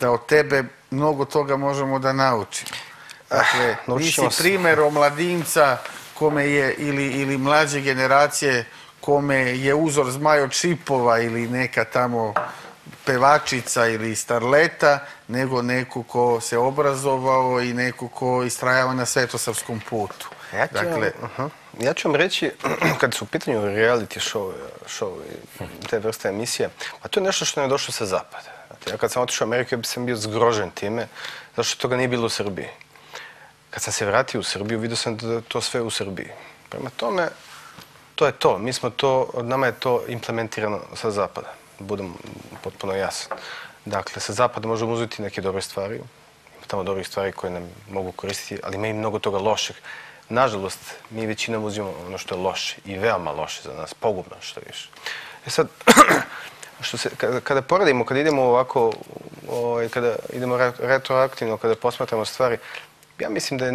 da od tebe mnogo toga možemo da naučimo. Dakle, naučit nisi ćemo se. primjer omladinca kome je, ili, ili mlađe generacije, kome je uzor Zmaj od Šipova ili neka tamo pevačica ili starleta, nego neko ko se obrazovao i neko ko istrajava na svetosavskom putu. Ja ću, Dakle, vam, ja ću vam reći, kad su u pitanju reality show, show i te vrste emisije, pa to je nešto što ne je došlo sa zapada. Znate, ja kad sam otišao u Ameriku, ja sam bio zgrožen time, zato što toga nije bilo u Srbiji. Kad sam se vratio u Srbiju, vidio sam da je to sve u Srbiji. Prema tome, to je to. Mi smo to, od nama je to implementirano sa zapada. Budem potpuno jasan. Dakle, sa zapada možemo uzeti neke dobre stvari, ima tamo dobrih stvari koje nam mogu koristiti, ali ima i mnogo toga lošeg. Nažalost, mi većinom uzimamo ono što je loše i veoma loše za nas, pogubno što više. E sad, što se, kada, kada poradimo, kada idemo ovako, ovaj, kada idemo retroaktivno, kada posmatramo stvari, ja mislim da je,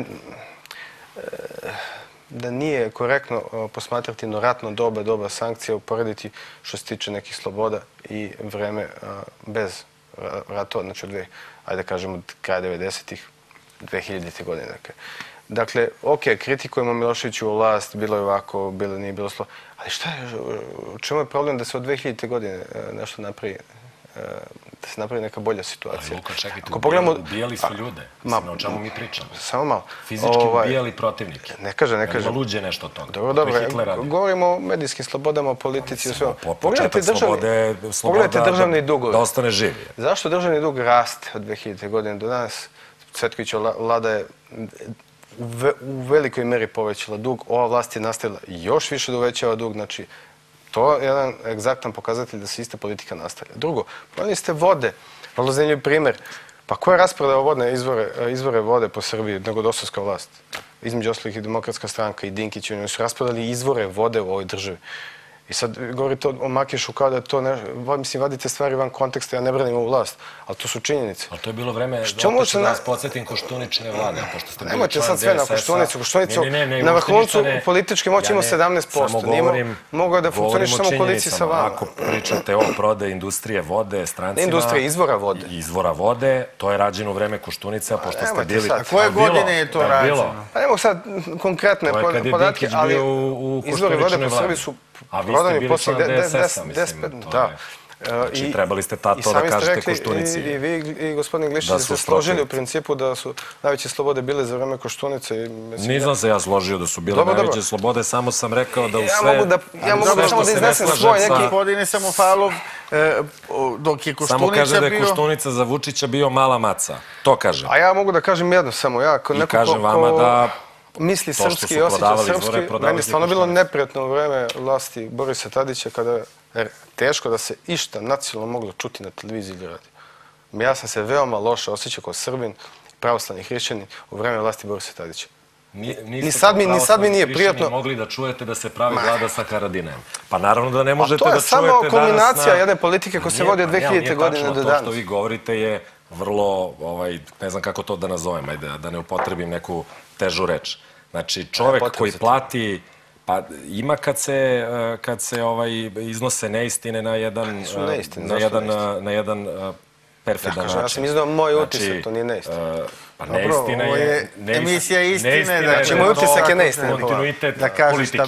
da nije korektno posmatrati no ratno doba, doba sankcija, uporediti što se tiče nekih sloboda i vreme bez ratova, znači od dve, ajde da kažemo, od kraja devedesetih, dve hiljadite godine. Dakle, ok, kritikujemo Miloševiću vlast, bilo je ovako, bilo nije bilo slo... Ali šta je, u čemu je problem da se od dve hiljadite godine nešto napravi, da se napravi neka bolja situacija? Ali Luka, čekajte, Ako pogledamo... ubijali su ljude. Mislim, o čemu mi pričamo? Samo malo. Fizički ubijali protivnike. Ne kaže, ne kaže. Ima luđe nešto od toga. Dobro, dobro. Govorimo o medijskim slobodama, o politici i sve. Početak slobode, sloboda da ostane živ. Zašto državni dug raste od dve hiljadite godine do danas? Cvetkovićeva vlada je u velikoj meri povećala dug. Ova vlast je nastavila još više da uvećava dug. Znači, to je jedan egzaktan pokazatelj da se ista politika nastavlja. Drugo, pomenuli ste vode. Vrlo zanimljiv primjer. Pa ko je rasprodao vodne izvore, izvore vode po Srbiji nego dosovska vlast? Između ostalih i Demokratska stranka i Dinkić, oni su rasprodali izvore vode u ovoj državi. I sad govorite o Makišu kao da je to nešto, mislim, vadite stvari van konteksta, ja ne branim ovu vlast, ali to su činjenice. Ali to je bilo vreme, opet ću da vas podsjetim, Koštunične vlade, pošto ste bili član D S S-a. Nemojte sad sve na Koštunicu. Koštunicu na vrhuncu političke moći imao sedamnaest posto. Mogao je da funkcioniš samo u koaliciji sa vama. Ako pričate o prodaji industrije vode, strancima... Industrije, izvora vode. Izvora vode, to je rađeno u vreme Koštunica, pošto ste bili... A koje godine je to rađeno? Pa nemo sad konkretne podatke, ali izvori vode po Srbiji su a vi ste bili član D S S-a, mislim. Da. Znači, trebali ste tato da kažete Koštunici. I vi i gospodin Glišić ste složili u principu da su najveće slobode bile za vreme Koštunice. Nisam se ja složio da su bile najveće slobode, samo sam rekao da u sve... Ja mogu da samo da iznesem svoj neki... Gospodine Samofalov, dok je Koštunica bio... Samo kaže da je Koštunica za Vučića bio mala maca. To kažem. A ja mogu da kažem jedno samo. I kažem vama da... misli srpski i osjeća srpski. Meni je stvarno bilo neprijatno u vreme vlasti Borisa Tadića kada je teško da se išta nacionalno moglo čuti na televiziji ili radiju. Ja sam se veoma loše osjećao kao Srbin, pravoslavni hrišćanin u vreme vlasti Borisa Tadića. Ni sad mi nije prijatno... mogli da čujete da se pravi vlada sa Haradinajem. Pa naravno da ne možete da čujete danas na... To je samo kombinacija jedne politike koja se vodi od dve hiljadite godine do danas. To što vi govorite je vrlo, ne znam kako to da nazovem, da ne upotrebim neku težu reč. Znači, čovek koji plati, pa ima kad se, kad se iznose neistine na jedan, na jedan perfidan način. Ja sam iznao moj utisak, to nije neistina. Pa neistina je... Emisija istine, znači moj utisak je neistina. Kontinuitet politike.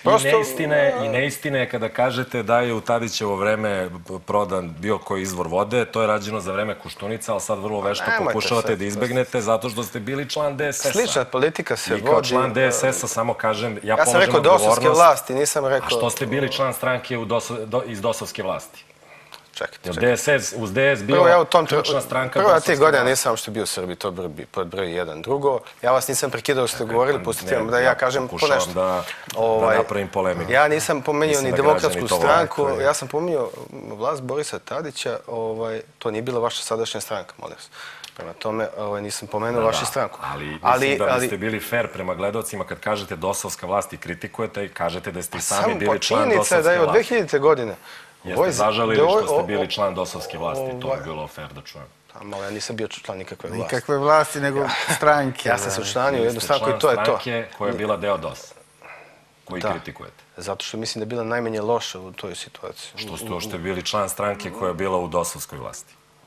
I neistina je kada kažete da je u Tadićevo vreme prodan bio koji izvor vode, to je rađeno za vreme Koštunica, ali sad vrlo vešto pokušavate da izbegnete zato što ste bili član D S S-a. Slična politika se vodi... I kao član D S S-a samo kažem, ja položem odgovornost... Ja sam rekao dosovske vlasti, nisam rekao... A što ste bili član stranke iz dosovske vlasti? Čekajte, čekajte. Uz D S bio ključna stranka... Prvo ja tih godina nisam uopšte bio u Srbiji, to je pod broj jedan. Drugo, ja vas nisam prekidao što ste govorili, pustite da ja kažem po nešto. Pokušavam da napravim polemiku. Ja nisam pomenio ni Demokratsku stranku, ja sam pomenio vlast Borisa Tadića, to nije bila vaša sadašnja stranka, molim vas. Prema tome, nisam pomenuo vašu stranku. Ali mislim da biste bili fair prema gledalcima kad kažete dosovska vlast i kritikujete i kažete da ste i sami bili član dosovske vlasti. Činjenica je da je od dve hiljadite godine. Jeste zažalili što ste bili član dosovske vlasti, to je bilo fair da čujem. Malo, ja nisam bio član nikakve vlasti. Nikakve vlasti, nego stranke. Ja sam se učlanio u jednu stranku i to je to. Član stranke koja je bila deo D O S, koji kritikujete. Zato što mislim da je bila najmanje loša u toj situaciji. Što ste bili član stranke koja je bila u dosovskoj vlasti.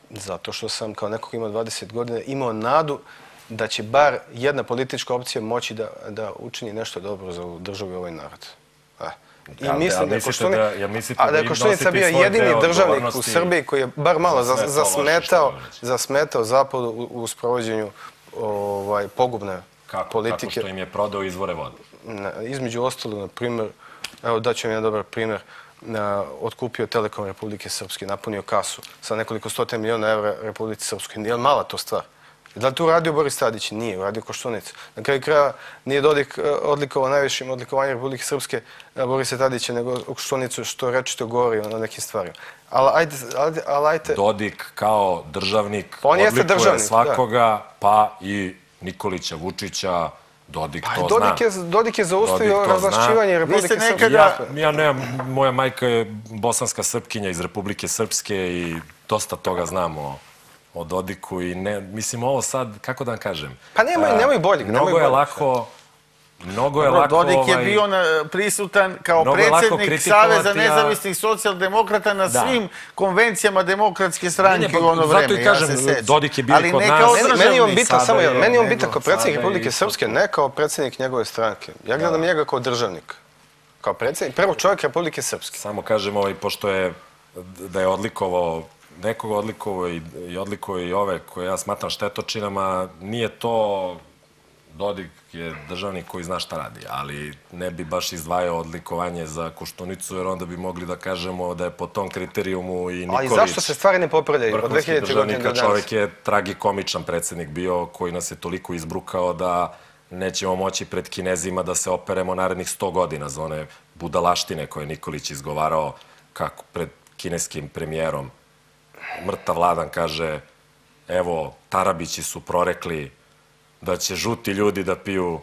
Zato što sam kao neko ko ima dvadeset godina imao nadu da će bar jedna politička opcija moći da, da učini nešto dobro za ovu državu i ovaj narod. E. I Ali, mislim ali da je mislite Koštunica, da, ja mislite a da da je im Koštunica nosite bio svoj jedini deo državnik u odgovornosti Srbiji koji je bar malo za sve to loše što zasmetao, je urađeno. zasmetao Zapadu u, u sprovođenju ovaj, pogubne Kako, politike. tako što im je prodao izvore vode. Na, između ostalo, na primjer, evo daću vam jedan dobar primjer, na, otkupio Telekom Republike Srpske, napunio kasu sa nekoliko stotina miliona evra Republike Srpske. Nije li mala to stvar? Da li to uradio Boris Tadić? Nije, uradio Koštunica. Na kraju kraja nije Dodik odlikovao najvišim odlikovanjem Republike Srpske Borisa Tadića, nego Koštunicu što rečito govori o nekim stvarima. Ali ajde, ajde, ali ajde... Dodik kao državnik Pa on jeste odlikuje državnik, svakoga, pa i Nikolića, Vučića, Dodik Pa to Dodik zna. je, Dodik je zaustavio Dodik to razvlašćivanje zna. Republike Vi ste Srpske. nekada- Ja, ja nemam, moja majka je bosanska Srpkinja iz Republike Srpske i dosta toga znam o, o Dodiku i ne, mislim ovo sad, kako da vam kažem? Pa nemoj- A, nemoj boljeg, nemoj Mnogo je boljeg. lako, mnogo je Dobro, lako... Dodik je ovaj, bio na- prisutan kao mnogo je lako predsjednik kritikovati, Saveza a- nezavisnih socijaldemokrata na Da. svim konvencijama demokratske stranke Ne, ne, pa u ono vreme. zato i kažem, ja se sećam. Dodik je bio Ali kod ne nas. kao Meni- Meni, meni je on državnik. bitan sada samo, je meni je on nego- bitan kao sada predsjednik je Republike isto Srpske, to. ne kao predsjednik njegove stranke. Ja gledam njega kao državnik. Kao predsjednik, prvog čovjeka Republike Srpske. Samo kažem, ovaj, pošto je da je odlikovao, nekoga odlikovao i, i odlikovao i ove koje ja smatram štetočinama, nije to Dodik je državnik koji zna šta radi, ali ne bi baš izdvajao odlikovanje za Koštunicu, jer onda bi mogli da kažemo da je po tom kriterijumu i Nikolić... Ali zašto se stvari ne popravljaju od vrhunski dve hiljadite godine do državnik, danas? čovjek je tragikomičan predsjednik bio koji nas je toliko izbrukao da nećemo moći pred Kinezima da se operemo narednih sto godina za one budalaštine koje je Nikolić izgovarao kako pred kineskim premijerom. Mrtav Vladan kaže, evo, Tarabići su prorekli da će žuti ljudi da piju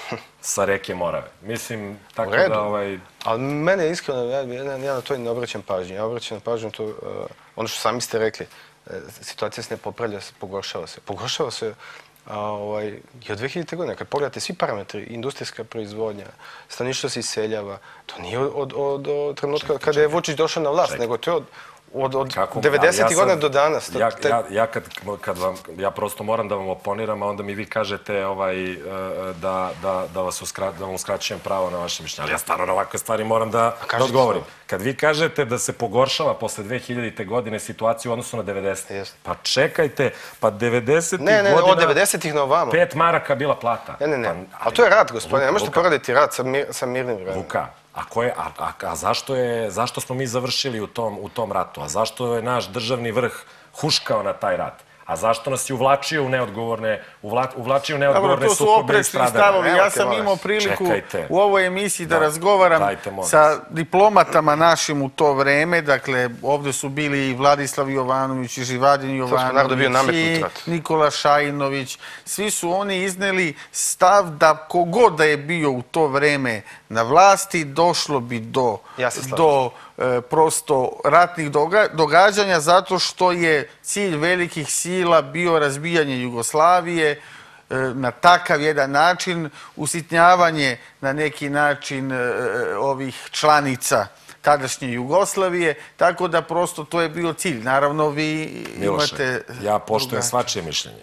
sa reke Morave. Mislim, tako U redu. da ovaj... Ali mene je iskreno, ja, ja, ja na to ne obraćam pažnju. Ja obraćam pažnju to, uh, ono što sami ste rekli, uh, situacija se ne popravlja, se pogoršava se. Pogoršava se a, ovaj, i od dve hiljadite godine. Kad pogledate svi parametri, industrijska proizvodnja, stanovništvo se iseljava, to nije od, od, od, od trenutka Čekaj, kada je čekaj. Vučić došao na vlast, Čekaj. nego to je od, od, od Kako- devedesetih ali ja godina sad- do danas. To- Ja, te- ja, ja kad, kad vam, ja prosto moram da vam oponiram, a onda mi vi kažete ovaj, e, da, da, da, vas uskra, da vam uskraćujem pravo na vaše mišljenje. Ali ja stvarno na ovakve stvari moram da, da kažite odgovorim. samo. Kad vi kažete da se pogoršava posle dve hiljadite godine situacija u odnosu na devedesete. Jeste. Pa čekajte, pa devedesetih Ne, ne, godina... od devedesetih na ovamo. Pet maraka bila plata. Ne, ne, ne. Pa, Ali to je rat, gospodine. Ne Luka, možete Luka. porediti rat sa, mir, sa mirnim vremenom. Luka, a, ko je, a, a, a zašto, je, zašto smo mi završili u tom, u tom ratu? A zašto je naš državni vrh huškao na taj rat? A zašto nas je uvlačio u neodgovorne, uvla, uvlačio u Dobro, neodgovorne to su sukobe i oprečni stradanja? stavovi. Ja Nemojte, sam molim imao vas. priliku Čekajte. u ovoj emisiji da Da. razgovaram Dajte, molim sa vas. diplomatama našim u to vreme. Dakle, ovdje su bili i Vladislav Jovanović, i Živadin narodu bio Jovanović, nametnut i rat. Nikola Šajinović. Svi su oni izneli stav da kogod da je bio u to vreme na vlasti, došlo bi do, Ja se slažem. do e, prosto ratnih doga događanja, zato što je cilj velikih sila bio razbijanje Jugoslavije, e, na takav jedan način, usitnjavanje na neki način e, ovih članica tadašnje Jugoslavije, tako da prosto to je bio cilj. Naravno, vi Miloše, imate... ja poštujem drugačije. svačije mišljenje,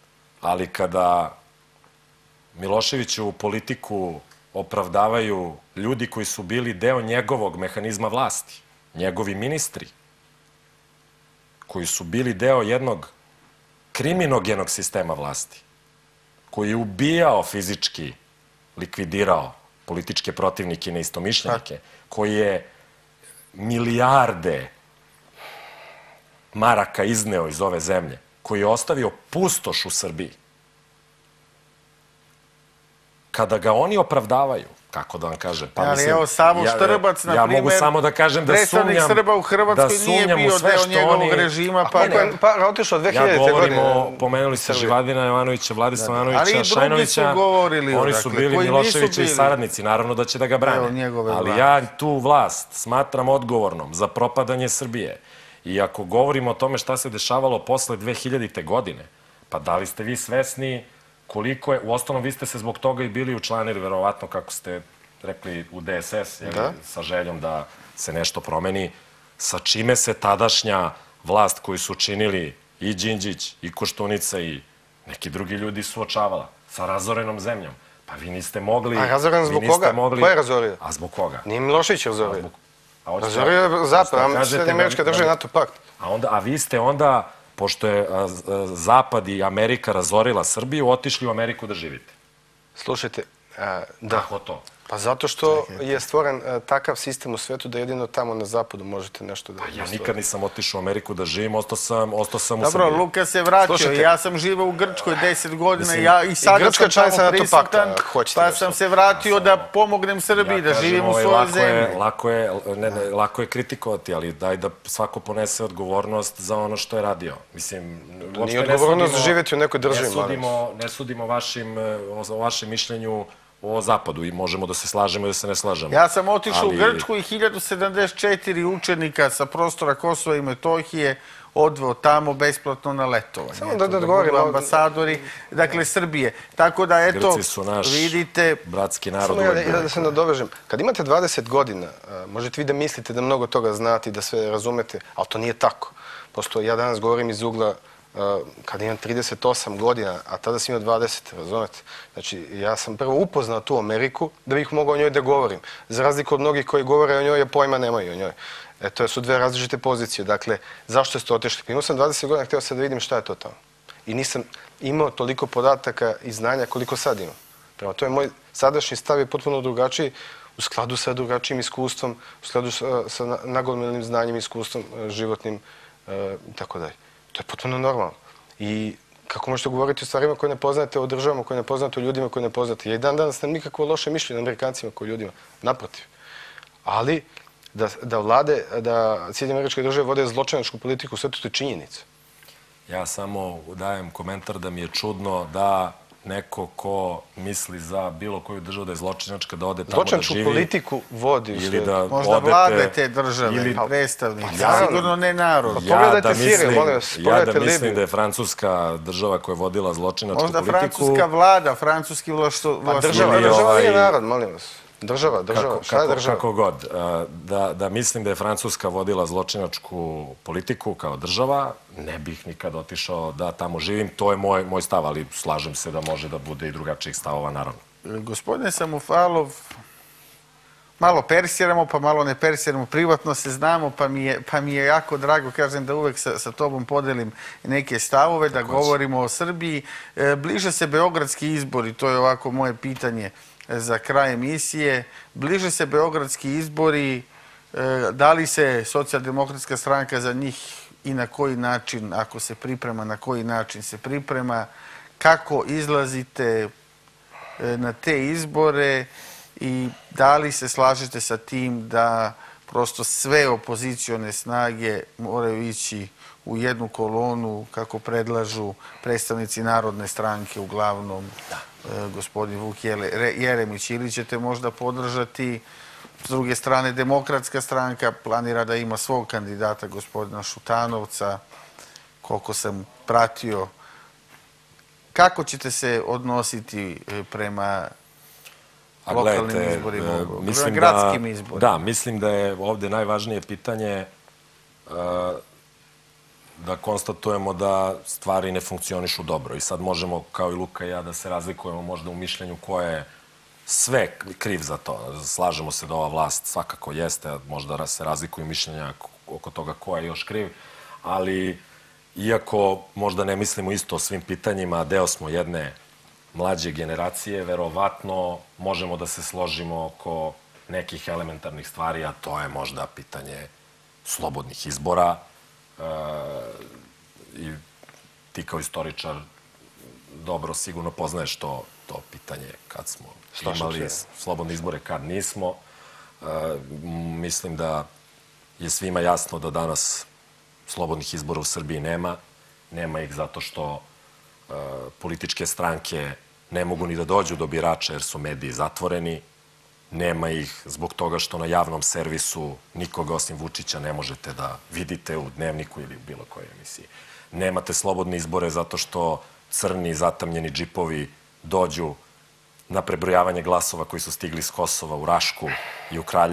ali kada Miloševićevu politiku opravdavaju ljudi koji su bili deo njegovog mehanizma vlasti, njegovi ministri, koji su bili deo jednog kriminogenog sistema vlasti, koji je ubijao fizički, likvidirao političke protivnike i neistomišljenike, koji je milijarde maraka izneo iz ove zemlje, koji je ostavio pustoš u Srbiji. Kada ga oni opravdavaju, kako da vam kažem, pa Ali mislim... evo, Savo ja- Štrbac, na Ja primer, mogu samo da kažem da predstavnik sumnjam... Srba u Hrvatskoj da nije sumnjam u bio sve deo što njegovog oni- režima, A pa ne, ne. Pa, pa otišao od dve Ja hiljadite govorim godine. o, pomenuli ste Srbije. Živadina Jovanovića, Vladislava Ali i Jovanovića, drugi su Šajnovića. govorili, Oni su dakle, bili koji nisu Miloševićevi bili saradnici, naravno da će da ga brane. deo njegove Ali vlasti. ja tu vlast smatram odgovornom za propadanje Srbije. I ako govorimo o tome šta se dešavalo posle dve hiljadite godine, pa da li ste vi svesni koliko je, uostalom vi ste se zbog toga i bili učlanili, verovatno, kako ste rekli, u D S S, jeli, Da. sa željom da se nešto promeni, sa čime se tadašnja vlast koju su činili i Đinđić, i Koštunica, i neki drugi ljudi suočavala sa razorenom zemljom. Pa vi niste mogli... A razoren zbog koga? Ko je razorio? A zbog koga? Nije Milošević razorio. Razorio je Zapad, Sjedinjene Američke Države, NATO pakt. A vi ste onda, pošto je Zapad i Amerika razorila Srbiju, otišli u Ameriku da živite. Slušajte, da. Kako to? Pa zato što je stvoren takav sistem u svetu da jedino tamo na zapadu možete nešto da... Ja nikad nisam otišao u Ameriku da živim, ostao sam u Srbiji. Dobro, Luka se vratio. Ja sam živao u Grčkoj deset godina i sada sam tamo prisutan, pa sam se vratio da pomognem Srbiji, da živim u svojoj zemlji. Lako je kritikovati, ali daj da svako ponese odgovornost za ono što je radio. Nije odgovornost živjeti u nekoj državi. Ne sudimo o vašem mišljenju o Zapadu i možemo da se slažemo i da se ne slažemo. Ja sam otišao u Grčku i hiljadu sedamdeset četiri učenika sa prostora Kosova i Metohije odveo tamo besplatno na letovanje. Samo da odgovorim. Ambasadori, dakle, Srbije. Tako da, eto, vidite... Grci su naš bratski narod. Samo ja da se nadovežem. Kad imate dvadeset godina, možete vi da mislite da mnogo toga znate i da sve razumete, ali to nije tako. Prosto ja danas govorim iz ugla kada imam trideset osam godina, a tada sam imao dvadeset, razumete? Znači, ja sam prvo upoznao tu Ameriku da bih mogao o njoj da govorim. Za razliku od mnogih koji govore o njoj, ja pojma nemaju o njoj. E, to su dve različite pozicije. Dakle, zašto ste otišli? Imao sam dvadeset godina, htio sam da vidim šta je to tamo. I nisam imao toliko podataka i znanja koliko sad imam. Prema to je moj sadašnji stav je potpuno drugačiji, u skladu sa drugačijim iskustvom, u skladu sa nagomilanim znanjem, iskustvom, životnim i tako dalje. To je potpuno normalno. I kako možete govoriti o stvarima koje ne poznate, o državama koje ne poznate, o ljudima koje ne poznate. Ja i dan danas nemam nikakvo loše mišljenje o Amerikancima kao ljudima. Naprotiv. Ali da vlade, da Sjedinjene Američke Države vode zločinačku politiku, sve to je činjenica. Ja samo dajem komentar da mi je čudno da neko ko misli za bilo koju državu da je zločinačka, da ode tamo da živi. Zločinačku politiku vodi u sve. Možda vlade te države, predstavnici, sigurno ne narod. Pogledajte Siriju, molim vas, pogledajte Libiju. Ja da mislim da je francuska država koja je vodila zločinačku politiku... Možda francuska vlada, francuski vlast... Pa država, država nije narod, molim vas. Država, država, šta je država? Kako god. Da mislim da je Francuska vodila zločinačku politiku kao država, ne bih nikad otišao da tamo živim. To je moj stav, ali slažem se da može da bude i drugačijih stavova, naravno. Gospodine Samofalov, malo persiramo, pa malo ne persiramo. Privatno se znamo, pa mi je jako drago, kažem, da uvek sa tobom podelim neke stavove, da govorimo o Srbiji. Bliže se beogradski izbori, to je ovako moje pitanje za kraj emisije. Bliže se beogradski izbori, da li se Socijaldemokratska stranka za njih i na koji način, ako se priprema, na koji način se priprema, kako izlazite na te izbore i da li se slažete sa tim da prosto sve opozicione snage moraju ići u jednu kolonu, kako predlažu predstavnici Narodne stranke, uglavnom gospodin Vuk Jeremić, ili ćete možda podržati, s druge strane, Demokratska stranka planira da ima svog kandidata, gospodina Šutanovca, koliko sam pratio. Kako ćete se odnositi prema lokalnim izborima, prema gradskim izborima? Da, mislim da je ovde najvažnije pitanje da konstatujemo da stvari ne funkcionišu dobro. I sad možemo, kao i Luka i ja, da se razlikujemo možda u mišljenju ko je sve kriv za to. Slažemo se da ova vlast svakako jeste, možda se razlikuju mišljenja oko toga ko je još kriv, ali iako možda ne mislimo isto o svim pitanjima, deo smo jedne mlađe generacije, verovatno možemo da se složimo oko nekih elementarnih stvari, a to je možda pitanje slobodnih izbora. I ti kao istoričar dobro sigurno poznaješ to pitanje kad smo imali slobodne izbore, kad nismo. Mislim da je svima jasno da danas slobodnih izbora u Srbiji nema. Nema ih zato što političke stranke ne mogu ni da dođu do birača jer su mediji zatvoreni. Nema ih zbog toga što na javnom servisu nikoga osim Vučića ne možete da vidite u Dnevniku ili u bilo kojoj emisiji. Nemate slobodne izbore zato što crni, zatamljeni džipovi dođu na prebrojavanje glasova koji su stigli s Kosova u Rašku i u Kraljevo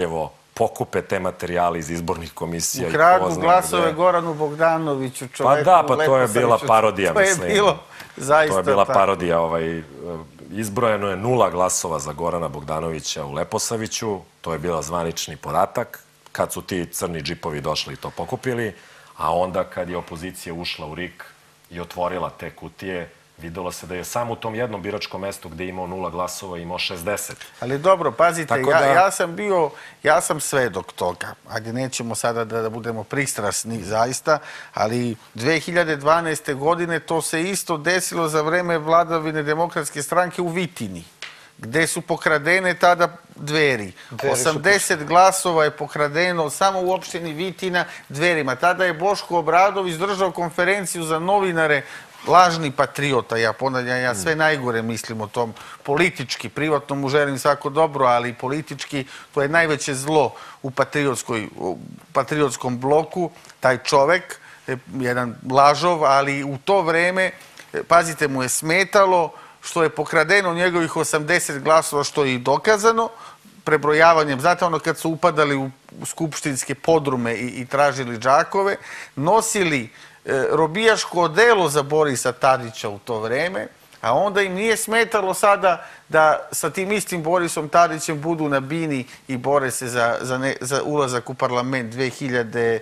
pokupe te materijale iz izbornih komisija. Ukradu glasove Goranu Bogdanoviću, čoveku Pa da, pa to je bila parodija, mislim. mislim. To je bilo zaista To je bila tako. parodija. Ovaj, izbrojeno je nula glasova za Gorana Bogdanovića u Leposaviću. To je bila zvanični podatak. Kad su ti crni džipovi došli i to pokupili, a onda kad je opozicija ušla u R I K i otvorila te kutije, videlo se da je samo u tom jednom biračkom mestu gde je imao nula glasova imao šezdeset. Ali dobro, pazite, Tako ja, da- ja sam bio, ja sam svedok toga. Ajde, nećemo sada da, da budemo pristrasni zaista, ali dve hiljade dvanaeste. godine to se isto desilo za vreme vladavine Demokratske stranke u Vitini, gde su pokradene tada Dveri. Dveri su osamdeset glasova je pokradeno samo u opštini Vitina Dverima. Tada je Boško Obradović držao konferenciju za novinare, lažni patriota, ja ponavljam, ja sve najgore mislim o tom politički, privatno mu želim svako dobro, ali politički to je najveće zlo u patriotskoj, u patriotskom bloku, taj čovek, jedan lažov, ali u to vreme, pazite, mu je smetalo što je pokradeno njegovih osamdeset glasova, što je i dokazano, prebrojavanjem, znate ono kad su upadali u skupštinske podrume i, i tražili džakove, nosili e, robijaško odelo za Borisa Tadića u to vreme, a onda im nije smetalo sada da sa tim istim Borisom Tadićem budu na bini i bore se za, za, ne, za ulazak u parlament dve hiljade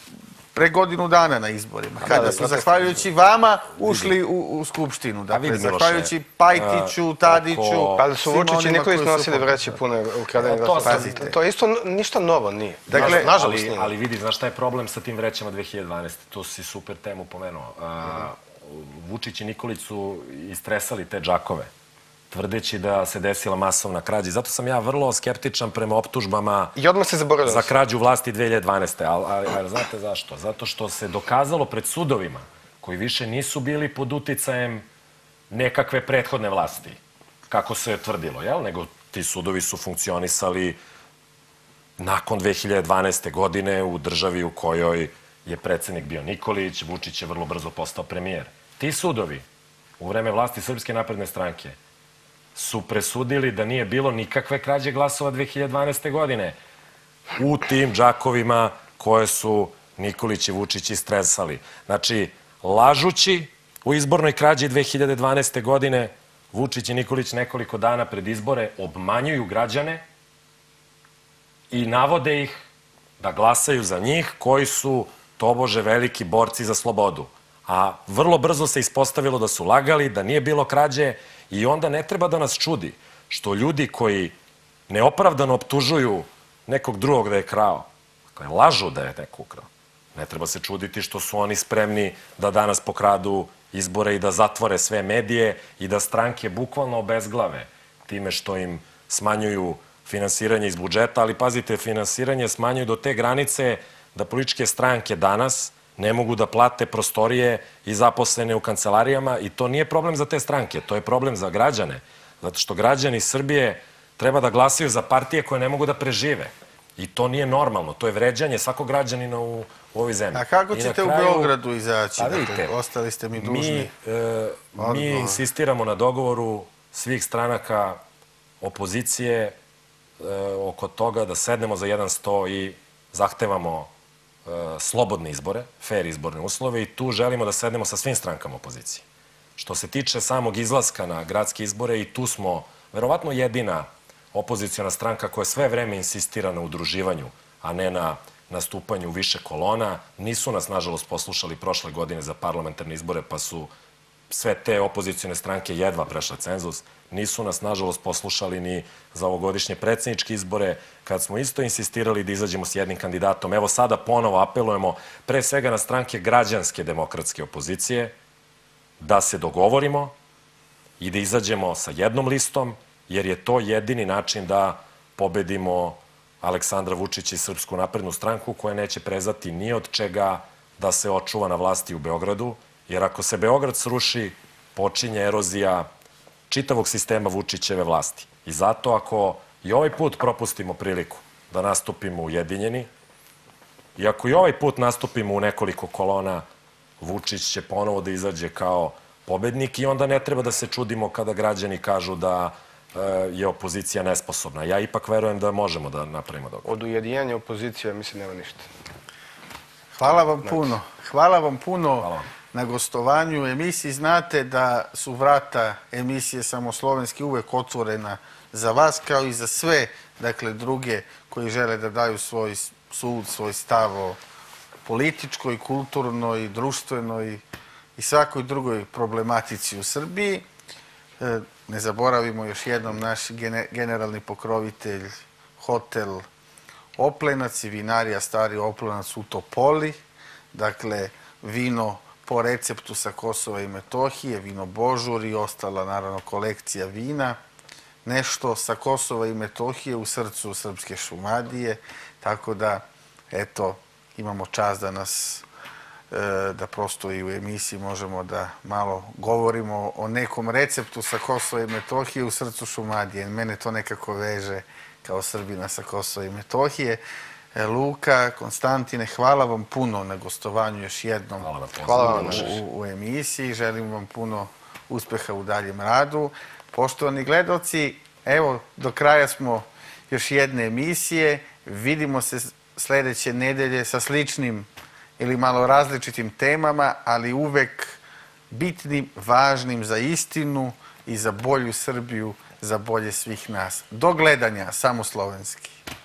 pre godinu dana na izborima, kada su, zahvaljujući vama, ušli u, u Skupštinu. Dakle, zahvaljujući Pajtiću, Tadiću, Pa da su Vučić i onima Nikolić koji su nosili vreće pune ukradenih To glasova. pazite. To je isto ništa novo nije. Dakle, nažalost ali, nije. ali vidi, znaš šta je problem sa tim vrećama dve hiljade dvanaeste. To si super temu pomenuo. A, Vučić i Nikolić su istresali te džakove, tvrdeći da se desila masovna krađa. I zato sam ja vrlo skeptičan prema optužbama I odmah se zaboravio. za krađu vlasti dve hiljade dvanaeste. Ali, ali, ali znate zašto? Zato što se dokazalo pred sudovima, koji više nisu bili pod uticajem nekakve prethodne vlasti, kako se je tvrdilo, jel? Nego ti sudovi su funkcionisali nakon dve hiljade dvanaeste. godine u državi u kojoj je predsednik bio Nikolić, Vučić je vrlo brzo postao premijer. Ti sudovi u vreme vlasti Srpske napredne stranke su presudili da nije bilo nikakve krađe glasova dve hiljade dvanaeste. godine u tim džakovima koje su Nikolić i Vučić istresali. Znači, lažući u izbornoj krađi dve hiljade dvanaeste. godine, Vučić i Nikolić nekoliko dana pred izbore obmanjuju građane i navode ih da glasaju za njih koji su tobože veliki borci za slobodu. A vrlo brzo se ispostavilo da su lagali, da nije bilo krađe i onda ne treba da nas čudi što ljudi koji neopravdano optužuju nekog drugog da je krao, dakle, lažu da je neko ukrao. Ne treba se čuditi što su oni spremni da danas pokradu izbore i da zatvore sve medije i da stranke bukvalno obezglave time što im smanjuju finansiranje iz budžeta, ali pazite, finansiranje smanjuju do te granice da političke stranke danas ne mogu da plate prostorije i zaposlene u kancelarijama i to nije problem za te stranke, to je problem za građane. Zato što građani Srbije treba da glasaju za partije koje ne mogu da prežive. I to nije normalno, to je vređanje svakog građanina u, u ovoj zemlji. A kako I na ćete u kraju, Beogradu izaći? Pa Dakle, vidite, ostali ste mi dužni. Mi, e, mi insistiramo na dogovoru svih stranaka opozicije e, oko toga da sednemo za jedan sto i zahtevamo e, slobodne izbore, fair izborne uslove i tu želimo da sednemo sa svim strankama opozicije. Što se tiče samog izlaska na gradske izbore i tu smo verovatno jedina opozicijona stranka koja sve vreme insistira na udruživanju, a ne na nastupanju više kolona. Nisu nas, nažalost, poslušali prošle godine za parlamentarne izbore, pa su sve te opozicijone stranke jedva prešle cenzus. Nisu nas, nažalost, poslušali ni za ovogodišnje predsjedničke izbore, kad smo isto insistirali da izađemo s jednim kandidatom. Evo sada ponovo apelujemo pre svega na stranke građanske demokratske opozicije da se dogovorimo i da izađemo sa jednom listom, jer je to jedini način da pobedimo Aleksandra Vučića i Srpsku naprednu stranku koja neće prezati ni od čega da se očuva na vlasti u Beogradu, jer ako se Beograd sruši, počinje erozija čitavog sistema Vučićeve vlasti. I zato ako i ovaj put propustimo priliku da nastupimo ujedinjeni i ako i ovaj put nastupimo u nekoliko kolona, Vučić će ponovo da izađe kao pobednik i onda ne treba da se čudimo kada građani kažu da je opozicija nesposobna. Ja ipak verujem da možemo da napravimo dogovor. Od ujedinjanja opozicije, mislim, nema ništa. Hvala vam puno. Hvala vam puno Hvala vam. na gostovanju u emisiji. Znate da su vrata emisije Samoslovenski uvek otvorena za vas, kao i za sve, dakle, druge koji žele da daju svoj sud, svoj stav o političkoj, kulturnoj, društvenoj i svakoj drugoj problematici u Srbiji. Ne zaboravimo još jednom naš generalni pokrovitelj hotel Oplenac i vinarija Stari Oplenac u Topoli. Dakle, vino po receptu sa Kosova i Metohije, vino Božur i ostala, naravno, kolekcija vina. Nešto sa Kosova i Metohije u srcu srpske Šumadije. Tako da, eto, imamo čast da nas, da prosto i u emisiji možemo da malo govorimo o nekom receptu sa Kosova i Metohije u srcu Šumadije. Mene to nekako veže kao Srbina sa Kosova i Metohije. Luka, Konstantine, hvala vam puno na gostovanju još jednom Hvala vam u emisiji. Želim vam puno uspeha u daljem radu. Poštovani gledalci, evo, do kraja smo još jedne emisije. Vidimo se sledeće nedelje sa sličnim ili malo različitim temama, ali uvek bitnim, važnim za istinu i za bolju Srbiju, za bolje svih nas. Do gledanja, Samoslovenski.